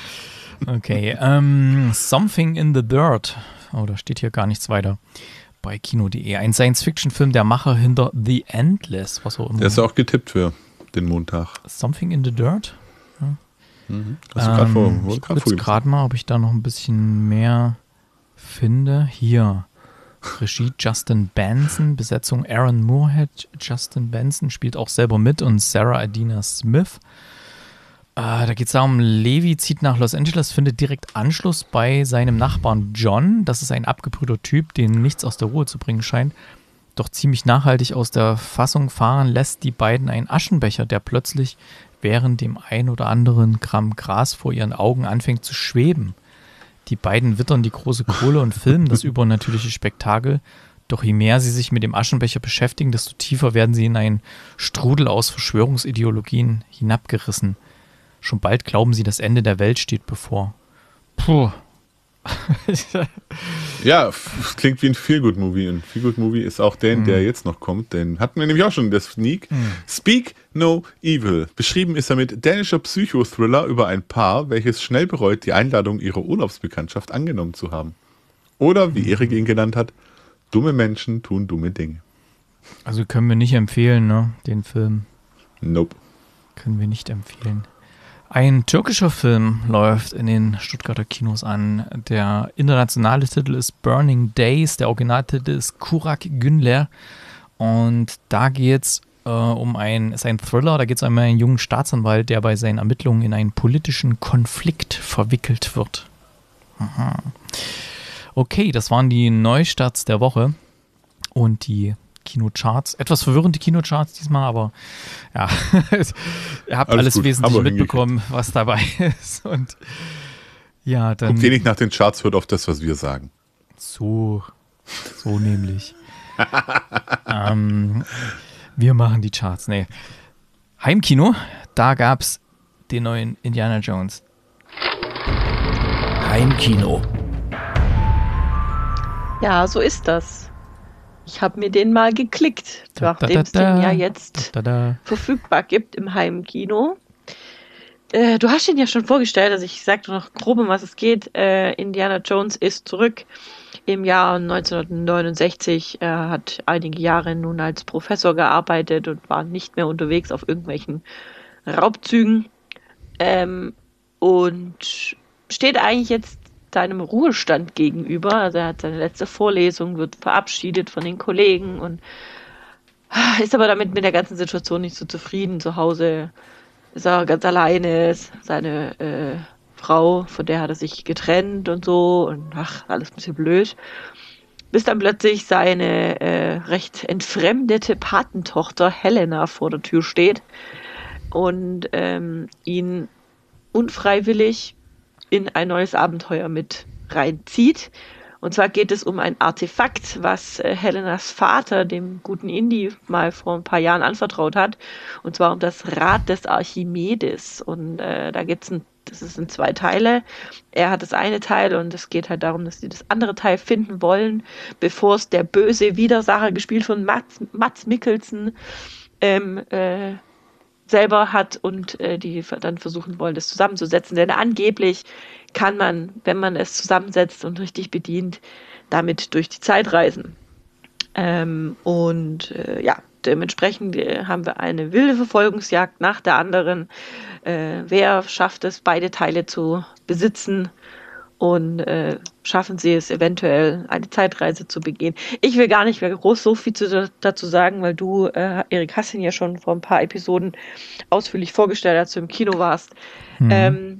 Okay, ähm, Something in the Dirt. Oh, da steht hier gar nichts weiter. Bei Kino punkt de. Ein Science-Fiction-Film der Macher hinter The Endless, was auch immer. Der ist auch getippt für den Montag. Something in the Dirt? Ja. Mhm. Hast du gerade vor, ähm, ich gucke jetzt gerade mal, ob ich da noch ein bisschen mehr finde. Hier. Regie Justin Benson, Besetzung Aaron Moorhead. Justin Benson spielt auch selber mit und Sarah Adina Smith. Äh, da geht es darum, Levi zieht nach Los Angeles, findet direkt Anschluss bei seinem Nachbarn John. Das ist ein abgebrühter Typ, den nichts aus der Ruhe zu bringen scheint. Doch ziemlich nachhaltig aus der Fassung fahren lässt die beiden einen Aschenbecher, der plötzlich während dem ein oder anderen Gramm Gras vor ihren Augen anfängt zu schweben. Die beiden wittern die große Kohle und filmen das übernatürliche Spektakel. Doch je mehr sie sich mit dem Aschenbecher beschäftigen, desto tiefer werden sie in einen Strudel aus Verschwörungsideologien hinabgerissen. Schon bald glauben sie, das Ende der Welt steht bevor. Puh. Ja, es klingt wie ein Feelgood-Movie. Ein Feelgood-Movie ist auch der, Mhm. der jetzt noch kommt. Den hatten wir nämlich auch schon in der Sneak. Mhm. Speak No Evil. Beschrieben ist er mit dänischer Psychothriller über ein Paar, welches schnell bereut, die Einladung ihrer Urlaubsbekanntschaft angenommen zu haben. Oder, wie Erik ihn genannt hat, dumme Menschen tun dumme Dinge. Also können wir nicht empfehlen, ne? Den Film Nope. können wir nicht empfehlen. Ein türkischer Film läuft in den Stuttgarter Kinos an. Der internationale Titel ist Burning Days, der Originaltitel ist Kurak Günler. Und da geht es äh, um ein, ist ein Thriller, da geht es um einen jungen Staatsanwalt, der bei seinen Ermittlungen in einen politischen Konflikt verwickelt wird. Aha. Okay, das waren die Neustarts der Woche und die Kinocharts. Etwas verwirrende Kinocharts diesmal, aber ja, ihr habt alles, alles wesentlich mitbekommen, was dabei ist. Und ja, dann. Guckt ihr nicht nach den Charts, hört auf das, was wir sagen. So, so nämlich. ähm, wir machen die Charts. Nee. Heimkino, da gab es den neuen Indiana Jones. Heimkino. Ja, so ist das. Ich habe mir den mal geklickt, nachdem es den ja jetzt da, da, da. verfügbar gibt im Heimkino. äh, du hast ihn ja schon vorgestellt, also ich sage noch grob, um was es geht. Äh, Indiana Jones ist zurück im Jahr neunzehnhundertneunundsechzig. Er hat einige Jahre nun als Professor gearbeitet und war nicht mehr unterwegs auf irgendwelchen Raubzügen. Ähm, und steht eigentlich jetzt seinem Ruhestand gegenüber. Also er hat seine letzte Vorlesung, wird verabschiedet von den Kollegen und ist aber damit mit der ganzen Situation nicht so zufrieden. Zu Hause ist er ganz alleine, seine äh, Frau, von der hat er sich getrennt und so und ach, alles ein bisschen blöd. Bis dann plötzlich seine äh, recht entfremdete Patentochter Helena vor der Tür steht und ähm, ihn unfreiwillig in ein neues Abenteuer mit reinzieht. Und zwar geht es um ein Artefakt, was äh, Helenas Vater, dem guten Indy, mal vor ein paar Jahren anvertraut hat. Und zwar um das Rad des Archimedes. Und äh, da gibt's ein, das ist in zwei Teile. Er hat das eine Teil und es geht halt darum, dass sie das andere Teil finden wollen, bevor es der böse Widersacher, gespielt von Mats, Mats Mikkelsen, ähm, äh, selber hat und äh, die dann versuchen wollen, das zusammenzusetzen. Denn angeblich kann man, wenn man es zusammensetzt und richtig bedient, damit durch die Zeit reisen. Ähm, und äh, ja, dementsprechend äh, haben wir eine wilde Verfolgungsjagd nach der anderen. Äh, wer schafft es, beide Teile zu besitzen? Und äh, schaffen sie es eventuell, eine Zeitreise zu begehen. Ich will gar nicht mehr groß so viel zu, dazu sagen, weil du, äh, Erik, hast ihn ja schon vor ein paar Episoden ausführlich vorgestellt, als du im Kino warst. Mhm. Ähm,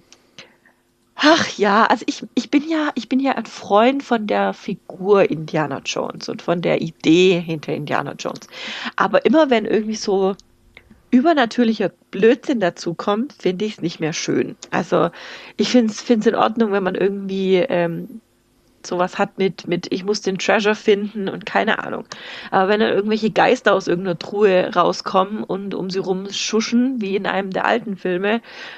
ach ja, also ich, ich bin ja, ich bin ja ein Freund von der Figur Indiana Jones und von der Idee hinter Indiana Jones. Aber immer wenn irgendwie so übernatürlicher Blödsinn dazu kommt, finde ich es nicht mehr schön. Also ich finde es in Ordnung, wenn man irgendwie ähm, sowas hat mit, mit ich muss den Treasure finden und keine Ahnung. Aber wenn dann irgendwelche Geister aus irgendeiner Truhe rauskommen und um sie rumschuschen, wie in einem der alten Filme,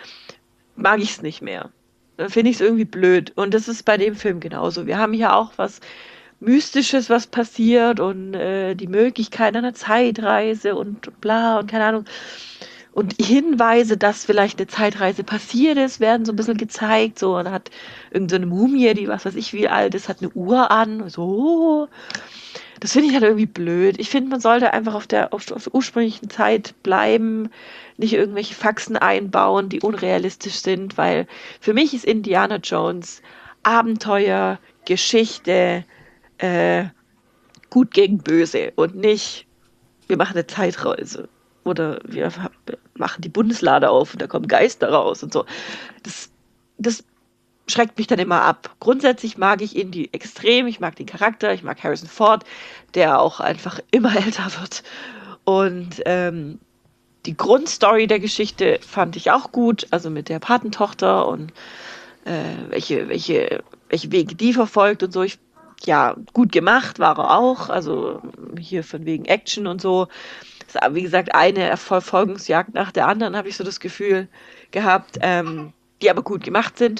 mag ich es nicht mehr. Dann finde ich es irgendwie blöd. Und das ist bei dem Film genauso. Wir haben hier auch was Mystisches, was passiert und äh, die Möglichkeit einer Zeitreise und bla und keine Ahnung. Und Hinweise, dass vielleicht eine Zeitreise passiert ist, werden so ein bisschen gezeigt. So, und da hat irgend so eine Mumie, die was weiß ich wie alt ist, hat eine Uhr an. So, das finde ich halt irgendwie blöd. Ich finde, man sollte einfach auf der, auf, auf der ursprünglichen Zeit bleiben, nicht irgendwelche Faxen einbauen, die unrealistisch sind, weil für mich ist Indiana Jones Abenteuer, Geschichte, Äh, gut gegen böse und nicht, wir machen eine Zeitreise oder wir machen die Bundeslade auf und da kommen Geister raus und so. Das, das schreckt mich dann immer ab. Grundsätzlich mag ich ihn die extrem, ich mag den Charakter, ich mag Harrison Ford, der auch einfach immer älter wird. Und ähm, die Grundstory der Geschichte fand ich auch gut, also mit der Patentochter und äh, welche, welche, welche Wege die verfolgt und so. Ich Ja, gut gemacht war er auch, also hier von wegen Action und so. Das ist, wie gesagt, eine Verfolgungsjagd nach der anderen, habe ich so das Gefühl gehabt, ähm, die aber gut gemacht sind.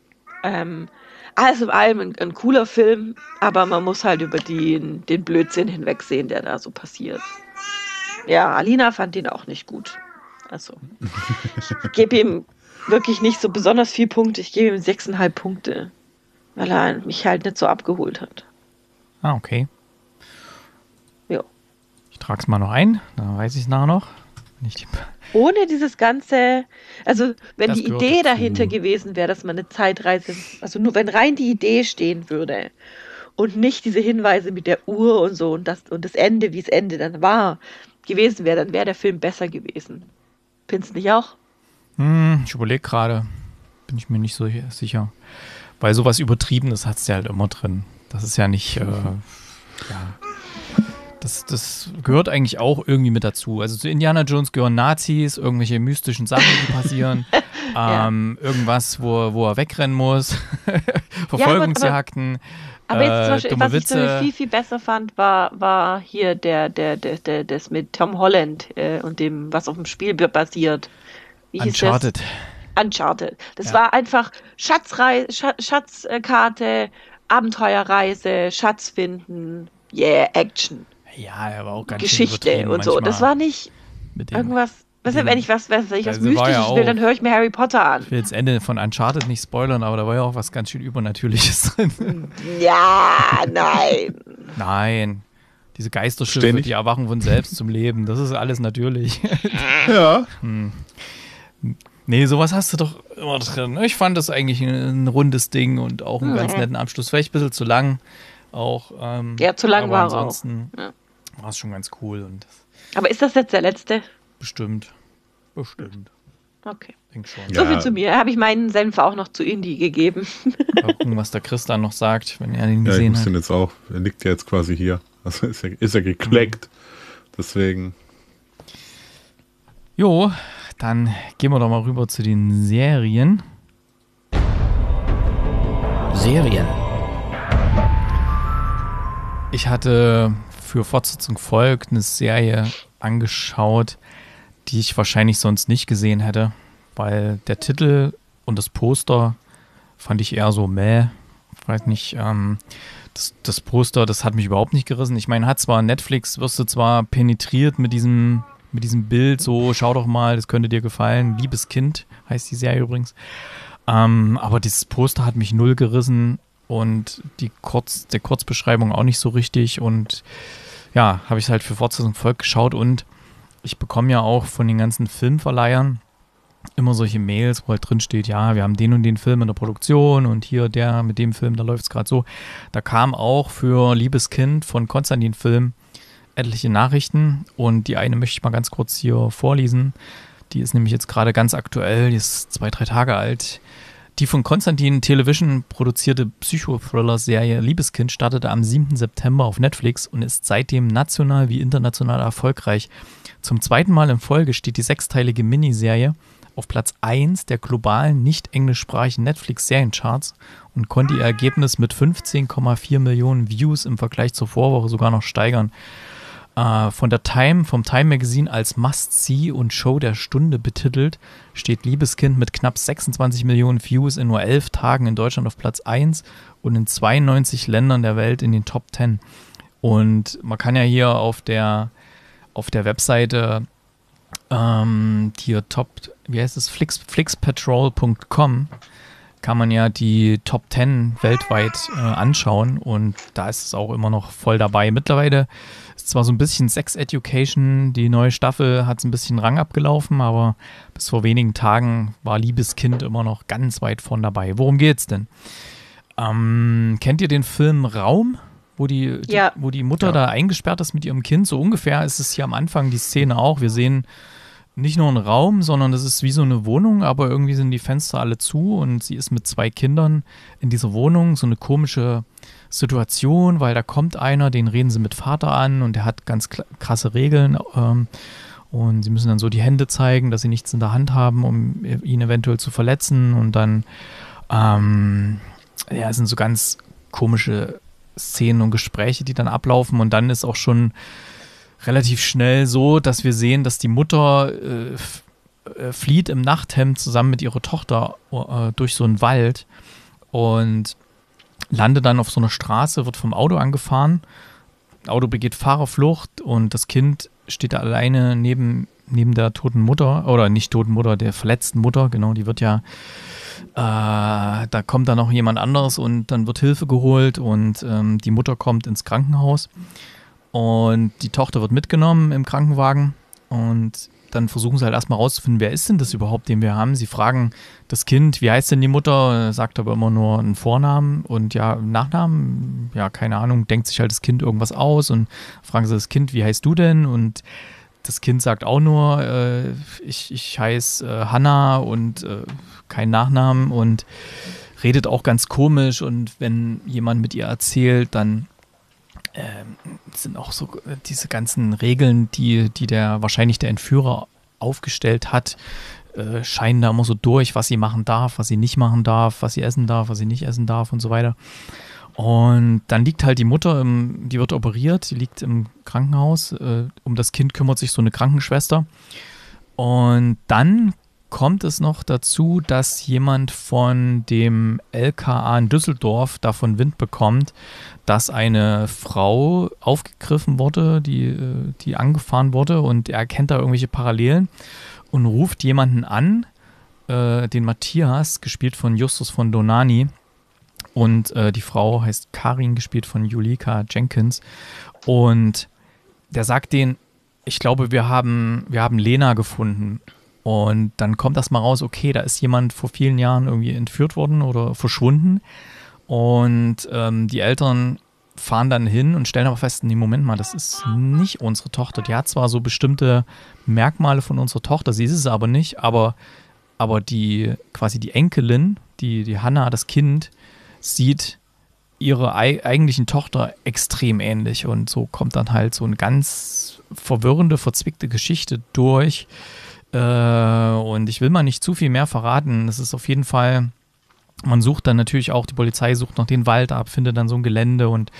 Ähm, alles in allem ein, ein cooler Film, aber man muss halt über den, den Blödsinn hinwegsehen, der da so passiert. Ja, Alina fand ihn auch nicht gut. Also, ich gebe ihm wirklich nicht so besonders viele Punkte, ich gebe ihm sechseinhalb Punkte. Weil er mich halt nicht so abgeholt hat. Ah, okay. Ja. Ich trage es mal noch ein, dann weiß ich es nachher noch. Nicht Ohne dieses ganze, also wenn Das die gehört Idee dazu. dahinter gewesen wäre, dass man eine Zeitreise, also nur wenn rein die Idee stehen würde und nicht diese Hinweise mit der Uhr und so und das, und das Ende, wie es Ende dann war, gewesen wäre, dann wäre der Film besser gewesen. Findest du nicht auch? Hm, ich überlege gerade, bin ich mir nicht so sicher. Weil sowas Übertriebenes hat es ja halt immer drin. Das ist ja nicht, äh, ja, das, das gehört eigentlich auch irgendwie mit dazu. Also zu Indiana Jones gehören Nazis, irgendwelche mystischen Sachen, die passieren, ähm, ja. irgendwas, wo, wo er wegrennen muss, Verfolgungsjagden, ja, aber, aber jetzt zum äh, Beispiel, dumme was Witze. ich so viel, viel besser fand, war, war hier der, der, der, der, das mit Tom Holland äh, und dem, was auf dem Spiel basiert. Wie hieß Uncharted. das? Uncharted. Das Ja. war einfach Schatzrei Schatz, Schatzkarte, Abenteuerreise, Schatz finden, yeah, Action. Ja, er war auch ganz Geschichte schön und so. Das war nicht mit dem. irgendwas Was, wenn ich was, wenn ich was Also war Mystisches ja auch- will, dann höre ich mir Harry Potter an. Ich will jetzt Ende von Uncharted nicht spoilern, aber da war ja auch was ganz schön Übernatürliches drin. Ja, nein. Nein. Diese Geisterschiffe, Ständig. die erwachen von selbst zum Leben. Das ist alles natürlich. Ja. Nee, sowas hast du doch immer drin. Ich fand das eigentlich ein, ein rundes Ding und auch einen ganz netten Abschluss. Vielleicht ein bisschen zu lang. Auch, ähm, Ja, zu lang aber war er auch. ansonsten Ja. war es schon ganz cool und Aber ist das jetzt der letzte? bestimmt. Bestimmt. Okay. Denk schon. Ja. So viel zu mir. Habe ich meinen Senf auch noch zu Indie gegeben. Mal gucken, was der Chris dann noch sagt, wenn er den Ja, ich gesehen muss hat. den jetzt auch. Er liegt ja jetzt quasi hier. Also ist er, ist er gekleckt. Deswegen. Jo, dann gehen wir doch mal rüber zu den Serien. Serien. Ich hatte für Fortsetzung folgt eine Serie angeschaut, die ich wahrscheinlich sonst nicht gesehen hätte, weil der Titel und das Poster fand ich eher so mäh. Ich weiß nicht, ähm, das, das Poster, das hat mich überhaupt nicht gerissen. Ich meine, hat zwar Netflix, wirst du zwar penetriert mit diesem, mit diesem Bild, so schau doch mal, das könnte dir gefallen. Liebes Kind heißt die Serie übrigens. Ähm, aber dieses Poster hat mich null gerissen und die Kurz, der Kurzbeschreibung auch nicht so richtig. Und ja, habe ich halt für Fortsetzung folgt geschaut und ich bekomme ja auch von den ganzen Filmverleihern immer solche Mails, wo halt drin steht, ja, wir haben den und den Film in der Produktion und hier der mit dem Film, da läuft es gerade so. Da kam auch für Liebes Kind von Konstantin Film etliche Nachrichten und die eine möchte ich mal ganz kurz hier vorlesen. Die ist nämlich jetzt gerade ganz aktuell, die ist zwei, drei Tage alt. Die von Konstantin Television produzierte Psychothriller-Serie Liebes Kind startete am siebten September auf Netflix und ist seitdem national wie international erfolgreich. Zum zweiten Mal in Folge steht die sechsteilige Miniserie auf Platz eins der globalen nicht-englischsprachigen Netflix-Seriencharts und konnte ihr Ergebnis mit fünfzehn Komma vier Millionen Views im Vergleich zur Vorwoche sogar noch steigern. Äh, von der Time, vom Time Magazine als Must-See und Show der Stunde betitelt, steht Liebes Kind mit knapp sechsundzwanzig Millionen Views in nur elf Tagen in Deutschland auf Platz eins und in zweiundneunzig Ländern der Welt in den Top zehn. Und man kann ja hier auf der auf der Webseite ähm, hier Top, wie heißt es, Flix, flixpatrol punkt com kann man ja die Top zehn weltweit äh, anschauen und da ist es auch immer noch voll dabei. Mittlerweile ist zwar so ein bisschen Sex Education, die neue Staffel hat es ein bisschen Rang abgelaufen, aber bis vor wenigen Tagen war Liebes Kind immer noch ganz weit vorn dabei. Worum geht's denn? Ähm, kennt ihr den Film Raum? Wo die, die, Ja. wo die Mutter Ja. da eingesperrt ist mit ihrem Kind. So ungefähr ist es hier am Anfang die Szene auch. Wir sehen nicht nur einen Raum, sondern das ist wie so eine Wohnung, aber irgendwie sind die Fenster alle zu und sie ist mit zwei Kindern in dieser Wohnung. So eine komische Situation, weil da kommt einer, den reden sie mit Vater an und der hat ganz kla- krasse Regeln. Ähm, und sie müssen dann so die Hände zeigen, dass sie nichts in der Hand haben, um ihn eventuell zu verletzen. Und dann, ähm, ja, es sind so ganz komische Szenen und Gespräche, die dann ablaufen und dann ist auch schon relativ schnell so, dass wir sehen, dass die Mutter äh, f- äh, flieht im Nachthemd zusammen mit ihrer Tochter äh, durch so einen Wald und landet dann auf so einer Straße, wird vom Auto angefahren. Das Auto begeht Fahrerflucht und das Kind steht da alleine neben, neben der toten Mutter, oder nicht toten Mutter, der verletzten Mutter, genau, die wird ja Äh, da kommt dann noch jemand anderes und dann wird Hilfe geholt und ähm, die Mutter kommt ins Krankenhaus und die Tochter wird mitgenommen im Krankenwagen und dann versuchen sie halt erstmal rauszufinden, wer ist denn das überhaupt, den wir haben. Sie fragen das Kind, wie heißt denn die Mutter, sagt aber immer nur einen Vornamen und ja, einen Nachnamen, ja, keine Ahnung, denkt sich halt das Kind irgendwas aus und fragen sie das Kind, wie heißt du denn? Und das Kind sagt auch nur, äh, ich, ich heiße äh, Hannah und äh, kein Nachnamen und redet auch ganz komisch und wenn jemand mit ihr erzählt, dann ähm, sind auch so äh, diese ganzen Regeln, die, die der wahrscheinlich der Entführer aufgestellt hat, äh, scheinen da immer so durch, was sie machen darf, was sie nicht machen darf, was sie essen darf, was sie nicht essen darf und so weiter. Und dann liegt halt die Mutter, im, die wird operiert, die liegt im Krankenhaus. Äh, um das Kind kümmert sich so eine Krankenschwester. Und dann kommt es noch dazu, dass jemand von dem L K A in Düsseldorf davon Wind bekommt, dass eine Frau aufgegriffen wurde, die, die angefahren wurde und er erkennt da irgendwelche Parallelen. und ruft jemanden an, äh, den Matthias, gespielt von Justus von Donani. Und äh, die Frau heißt Karin, gespielt von Julika Jenkins. Und der sagt denen, ich glaube, wir haben, wir haben Lena gefunden. Und dann kommt das mal raus, okay, da ist jemand vor vielen Jahren irgendwie entführt worden oder verschwunden. Und ähm, die Eltern fahren dann hin und stellen aber fest, nee, Moment mal, das ist nicht unsere Tochter. Die hat zwar so bestimmte Merkmale von unserer Tochter, sie ist es aber nicht, aber, aber die quasi die Enkelin, die, die Hannah, das Kind, sieht ihrer ei- eigentlichen Tochter extrem ähnlich. Und so kommt dann halt so eine ganz verwirrende, verzwickte Geschichte durch. Äh, und ich will mal nicht zu viel mehr verraten. Das ist auf jeden Fall, man sucht dann natürlich auch, die Polizei sucht noch den Wald ab, findet dann so ein Gelände und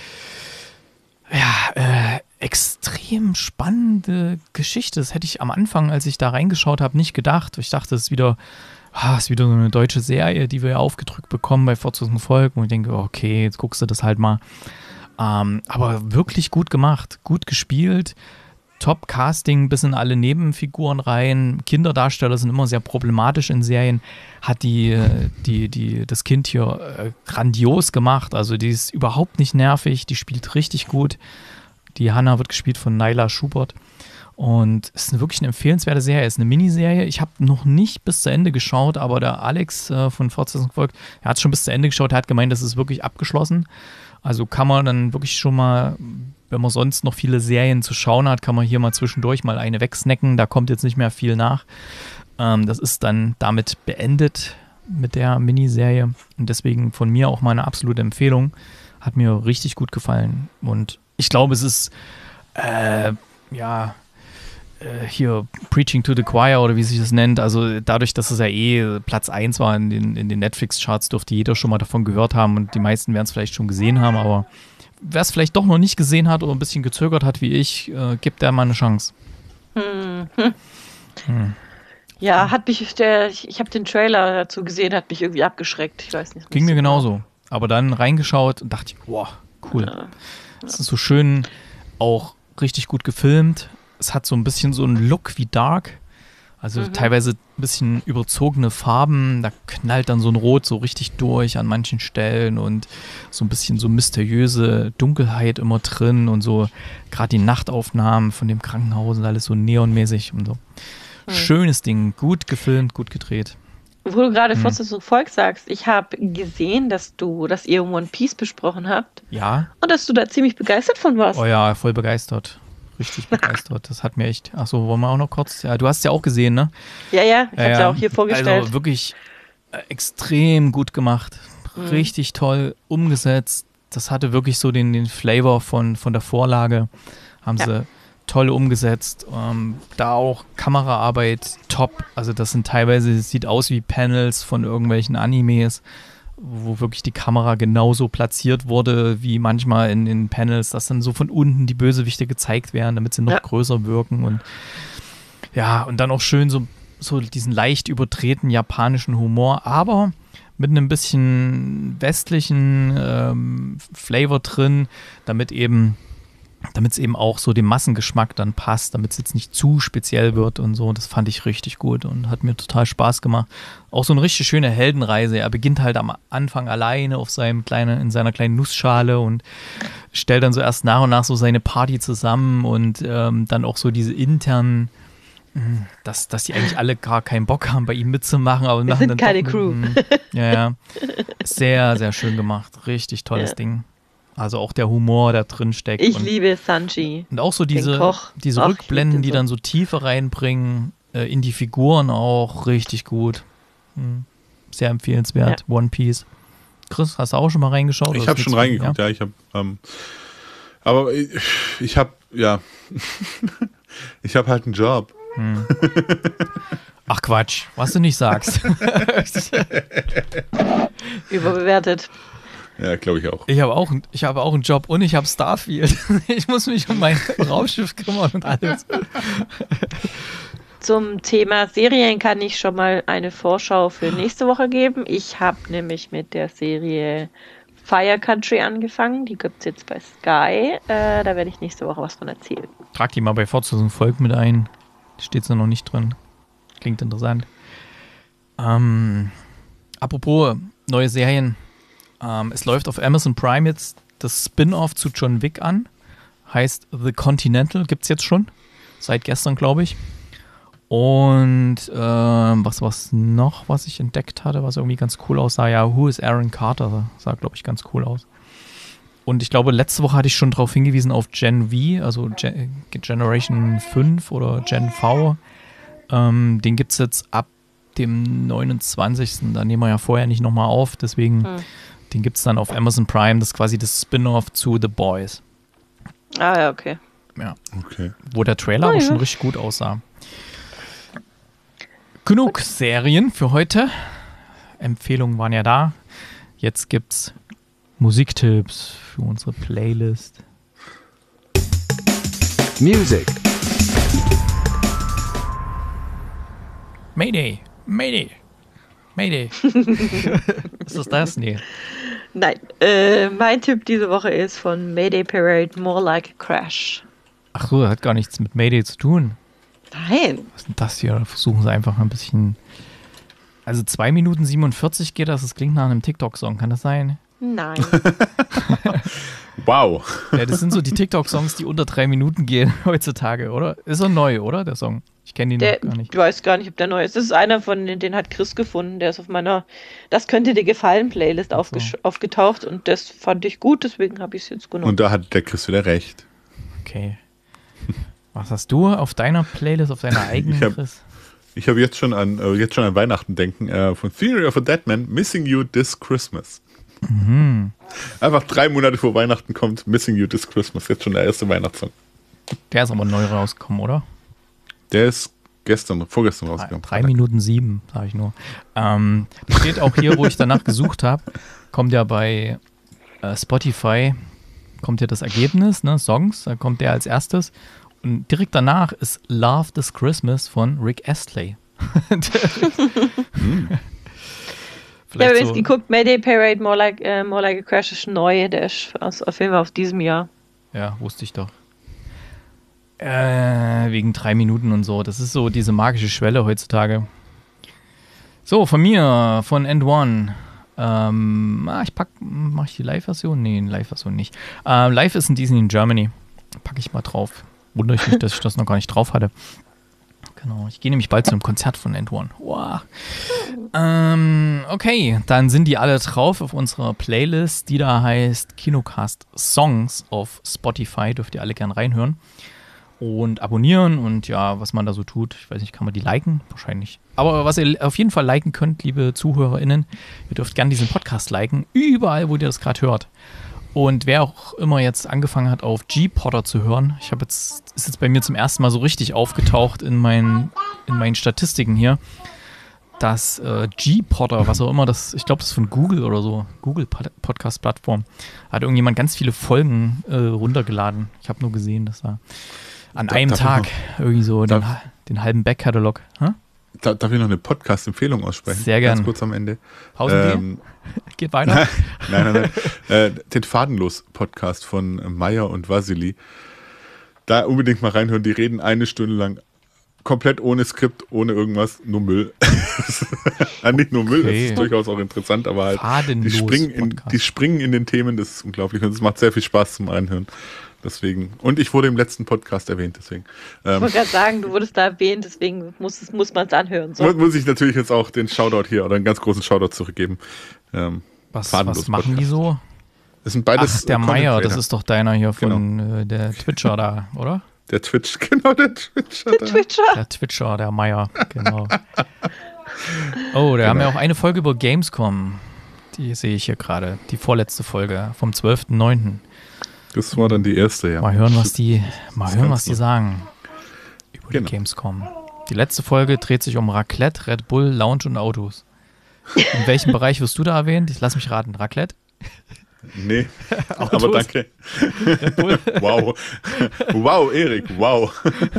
ja, äh, extrem spannende Geschichte. Das hätte ich am Anfang, als ich da reingeschaut habe, nicht gedacht. Ich dachte, es ist wieder, ah, ist wieder so eine deutsche Serie, die wir aufgedrückt bekommen bei Fortsetzung folgt. Und ich denke, okay, jetzt guckst du das halt mal. Ähm, aber wirklich gut gemacht, gut gespielt. Top-Casting bis in alle Nebenfiguren rein. Kinderdarsteller sind immer sehr problematisch in Serien. Hat die, die, die, das Kind hier äh, grandios gemacht. Also die ist überhaupt nicht nervig. Die spielt richtig gut. Die Hannah wird gespielt von Nyla Schubert. Und es ist wirklich eine empfehlenswerte Serie. Es ist eine Miniserie. Ich habe noch nicht bis zu Ende geschaut, aber der Alex äh, von Fortsetzung folgt, er hat schon bis zu Ende geschaut. Er hat gemeint, das ist wirklich abgeschlossen. Also kann man dann wirklich schon mal, wenn man sonst noch viele Serien zu schauen hat, kann man hier mal zwischendurch mal eine wegsnacken. Da kommt jetzt nicht mehr viel nach. Ähm, das ist dann damit beendet mit der Miniserie. Und deswegen von mir auch mal eine absolute Empfehlung. Hat mir richtig gut gefallen. Und ich glaube, es ist, äh, ja, äh, hier Preaching to the Choir oder wie sich das nennt. Also dadurch, dass es ja eh Platz eins war in den, in den Netflix-Charts, dürfte jeder schon mal davon gehört haben. Und die meisten werden es vielleicht schon gesehen haben, aber wer es vielleicht doch noch nicht gesehen hat oder ein bisschen gezögert hat wie ich, äh, gibt der mal eine Chance. Hm. Hm. Ja, hat mich, der, ich, ich habe den Trailer dazu gesehen, hat mich irgendwie abgeschreckt. Ich weiß nicht. Ging mir genauso. Aber dann reingeschaut und dachte ich, boah, cool. Ja. Es ist so schön, auch richtig gut gefilmt. Es hat so ein bisschen so einen Look wie Dark. Also mhm. teilweise ein bisschen überzogene Farben, da knallt dann so ein Rot so richtig durch an manchen Stellen und so ein bisschen so mysteriöse Dunkelheit immer drin und so gerade die Nachtaufnahmen von dem Krankenhaus und alles so neonmäßig und so. Mhm. Schönes Ding, gut gefilmt, gut gedreht. Wo du gerade mhm. Fortsetzung folgt sagst, ich habe gesehen, dass du, dass ihr One Piece besprochen habt. Ja. Und dass du da ziemlich begeistert von warst. Oh ja, voll begeistert. Richtig begeistert. Das hat mir echt. Achso, wollen wir auch noch kurz. Ja, du hast es ja auch gesehen, ne? Ja, ja, ich ja, habe es ja auch hier vorgestellt. Also wirklich äh, extrem gut gemacht. Mhm. Richtig toll umgesetzt. Das hatte wirklich so den, den Flavor von, von der Vorlage. Haben ja. sie toll umgesetzt. Ähm, da auch Kameraarbeit top. Also das sind teilweise, das sieht aus wie Panels von irgendwelchen Animes, wo wirklich die Kamera genauso platziert wurde, wie manchmal in den Panels, dass dann so von unten die Bösewichte gezeigt werden, damit sie noch ja. größer wirken und ja, und dann auch schön so, so diesen leicht überdrehten japanischen Humor, aber mit einem bisschen westlichen ähm, Flavor drin, damit eben damit es eben auch so dem Massengeschmack dann passt, damit es jetzt nicht zu speziell wird und so. Das fand ich richtig gut und hat mir total Spaß gemacht. Auch so eine richtig schöne Heldenreise. Er beginnt halt am Anfang alleine auf seinem kleinen, in seiner kleinen Nussschale und stellt dann so erst nach und nach so seine Party zusammen und ähm, dann auch so diese internen, mh, dass, dass die eigentlich alle gar keinen Bock haben, bei ihm mitzumachen. Aber Wir machen sind dann keine doch, Crew. Mh, ja, ja. Sehr, sehr schön gemacht. Richtig tolles ja. Ding. Also auch der Humor, der drin steckt. Ich und, liebe Sanji. Und auch so diese, diese Ach, Rückblenden, die so. dann so Tiefe reinbringen, äh, in die Figuren auch richtig gut. Hm. Sehr empfehlenswert, ja. One Piece. Chris, hast du auch schon mal reingeschaut? Ich habe schon reingeguckt, ja. ja ich habe, ähm, aber ich, ich habe, ja, ich habe halt einen Job. Hm. Ach Quatsch, was du nicht sagst. Überbewertet. Ja, glaube ich auch. Ich habe auch, ich habe auch einen Job und ich habe Starfield. Ich muss mich um mein Raumschiff kümmern und alles. Zum Thema Serien kann ich schon mal eine Vorschau für nächste Woche geben. Ich habe nämlich mit der Serie Fire Country angefangen. Die gibt es jetzt bei Sky. Äh, da werde ich nächste Woche was von erzählen. Trag die mal bei Fortsetzung folgt mit ein. Steht da noch nicht drin. Klingt interessant. Ähm, apropos neue Serien. Ähm, es läuft auf Amazon Prime jetzt das Spin-Off zu John Wick an. Heißt The Continental, gibt es jetzt schon. Seit gestern, glaube ich. Und ähm, was war's noch, was ich entdeckt hatte, was irgendwie ganz cool aussah? Ja, Who is Aaron Carter? Sah, glaube ich, ganz cool aus. Und ich glaube, letzte Woche hatte ich schon darauf hingewiesen auf Gen V, also Gen- Generation fünf oder Gen V. Ähm, den gibt es jetzt ab dem neunundzwanzigsten Da nehmen wir ja vorher nicht nochmal auf. Deswegen, hm. den gibt es dann auf Amazon Prime. Das ist quasi das Spin-Off zu The Boys. Ah ja, okay. Ja. Okay. Wo der Trailer oh, auch ja. schon richtig gut aussah. Genug Serien für heute. Empfehlungen waren ja da. Jetzt gibt's Musiktipps für unsere Playlist. Music. Mayday, Mayday, Mayday. Was ist das? Nee. Nein, äh, mein Tipp diese Woche ist von Mayday Parade, More Like a Crash. Ach so, das hat gar nichts mit Mayday zu tun. Nein. Was ist denn das hier? Da versuchen sie einfach ein bisschen... Also zwei Minuten siebenundvierzig geht das, das klingt nach einem TikTok-Song, kann das sein? Nein. Wow. Ja, das sind so die TikTok-Songs, die unter drei Minuten gehen heutzutage, oder? Ist er neu, oder, der Song? Ich kenne ihn der, noch gar nicht. Ich weiß gar nicht, ob der neu ist. Das ist einer von denen, den hat Chris gefunden. Der ist auf meiner Das könnte dir gefallen Playlist so. aufgesch- aufgetaucht und das fand ich gut, deswegen habe ich es jetzt genommen. Und da hat der Chris wieder recht. Okay. Was hast du auf deiner Playlist, auf deiner eigenen, ich hab, Chris? Ich habe jetzt schon an äh, jetzt schon an Weihnachten denken. Äh, von Theory of a Deadman, Missing You This Christmas. Mhm. Einfach drei Monate vor Weihnachten kommt Missing You This Christmas. Jetzt schon der erste Weihnachtssong. Der ist aber neu rausgekommen, oder? Der ist gestern, vorgestern rausgekommen. Drei Minuten sieben, sage ich nur. Ähm, steht auch hier, wo ich danach gesucht habe, kommt ja bei äh, Spotify, kommt ja das Ergebnis, ne, Songs, da kommt der als erstes. Und direkt danach ist Love This Christmas von Rick Astley. hm. Ich habe jetzt geguckt, Mayday Parade, More Like, uh, More Like a Crash ist neu, der ist aus, auf jeden Fall aus diesem Jahr. Ja, wusste ich doch. Äh, wegen drei Minuten und so. Das ist so diese magische Schwelle heutzutage. So, von mir, von End One. Ähm, ah, ich pack, mach ich die Live-Version? Nee, die Live-Version nicht. Ähm, Live ist ein Disney in Germany. Packe ich mal drauf. Wundere ich mich, dass ich das noch gar nicht drauf hatte. Genau, ich gehe nämlich bald zu einem Konzert von End One. Wow. Ähm, okay, dann sind die alle drauf auf unserer Playlist, die da heißt Kinocast Songs auf Spotify. Dürft ihr alle gern reinhören und abonnieren und ja, was man da so tut. Ich weiß nicht, kann man die liken? Wahrscheinlich. Aber was ihr auf jeden Fall liken könnt, liebe ZuhörerInnen, ihr dürft gern diesen Podcast liken, überall, wo ihr das gerade hört. Und wer auch immer jetzt angefangen hat, auf G-Potter zu hören, ich habe jetzt, ist jetzt bei mir zum ersten Mal so richtig aufgetaucht in meinen, in meinen Statistiken hier, dass äh, G-Potter, was auch immer das, ich glaube, das ist von Google oder so, Google Podcast-Plattform, hat irgendjemand ganz viele Folgen äh, runtergeladen. Ich habe nur gesehen, dass da an da, einem Tag noch, irgendwie so den, den halben Back-Catalog. Hm? Da, darf ich noch eine Podcast-Empfehlung aussprechen? Sehr gerne. Ganz kurz am Ende. Pausen ähm, Geht weiter. nein, nein, nein. äh, den Fadenlos-Podcast von Meyer und Vasili. Da unbedingt mal reinhören. Die reden eine Stunde lang komplett ohne Skript, ohne irgendwas, nur Müll. ja, nicht nur Müll, okay. Das ist durchaus auch interessant, aber halt die springen, in, die springen in den Themen, das ist unglaublich und es macht sehr viel Spaß zum Reinhören. Deswegen. Und ich wurde im letzten Podcast erwähnt, deswegen. Ähm, ich wollte gerade sagen, du wurdest da erwähnt, deswegen muss, muss man es anhören. So. Muss ich natürlich jetzt auch den Shoutout hier oder einen ganz großen Shoutout zurückgeben. Ähm, was, was machen die so? Das sind beides Ach, der Meier, das ist doch deiner hier von genau. äh, der Twitcher da, oder? Der Twitch, genau, der Twitcher. Der da. Twitcher. Der Twitcher, der Meier, genau. Oh, da genau. haben wir auch eine Folge über Gamescom. Die sehe ich hier gerade. Die vorletzte Folge vom zwölften neunten Das war dann die erste, ja. Mal hören, was die, mal hören, was die sagen über genau. die Gamescom. Die letzte Folge dreht sich um Raclette, Red Bull, Lounge und Autos. In welchem Bereich wirst du da erwähnt? Ich lass mich raten. Raclette? Nee, aber danke. Wow. Wow, Erik, wow.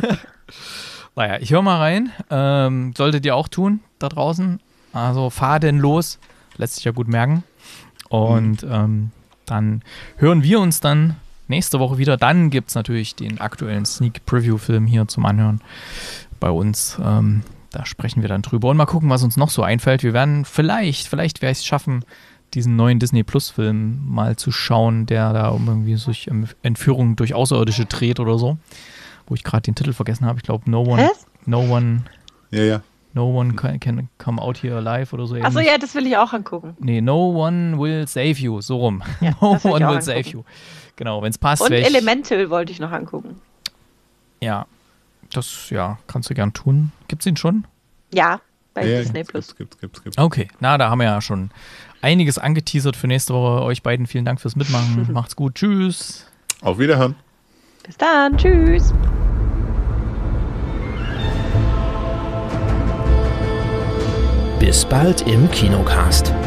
Naja, ich höre mal rein. Ähm, solltet ihr auch tun, da draußen. Also fadenlos. Lässt sich ja gut merken. Und mhm. ähm, dann hören wir uns dann nächste Woche wieder. Dann gibt es natürlich den aktuellen Sneak Preview Film hier zum Anhören bei uns. Ähm, da sprechen wir dann drüber und mal gucken, was uns noch so einfällt. Wir werden vielleicht, vielleicht werde ich es schaffen, diesen neuen Disney Plus Film mal zu schauen, der da um irgendwie durch Entführung durch Außerirdische dreht oder so. Wo ich gerade den Titel vergessen habe. Ich glaube, No One, Hä? No One, Ja, ja. No One can, can come out here alive oder so. Achso, ähnlich. ja, das will ich auch angucken. Nee, No One will save you, so rum. Ja, no das will ich One auch will save angucken. you. Genau, wenn es passt. Und wär ich- Elemental wollte ich noch angucken. Ja, das ja, kannst du gern tun. Gibt's ihn schon? Ja, bei ja, Disney gibt's, Plus. Gibt's, gibt's, gibt's. Okay, na, da haben wir ja schon einiges angeteasert für nächste Woche. Euch beiden vielen Dank fürs Mitmachen. Macht's gut. Tschüss. Auf Wiederhören. Bis dann, tschüss. Bis bald im Kinocast.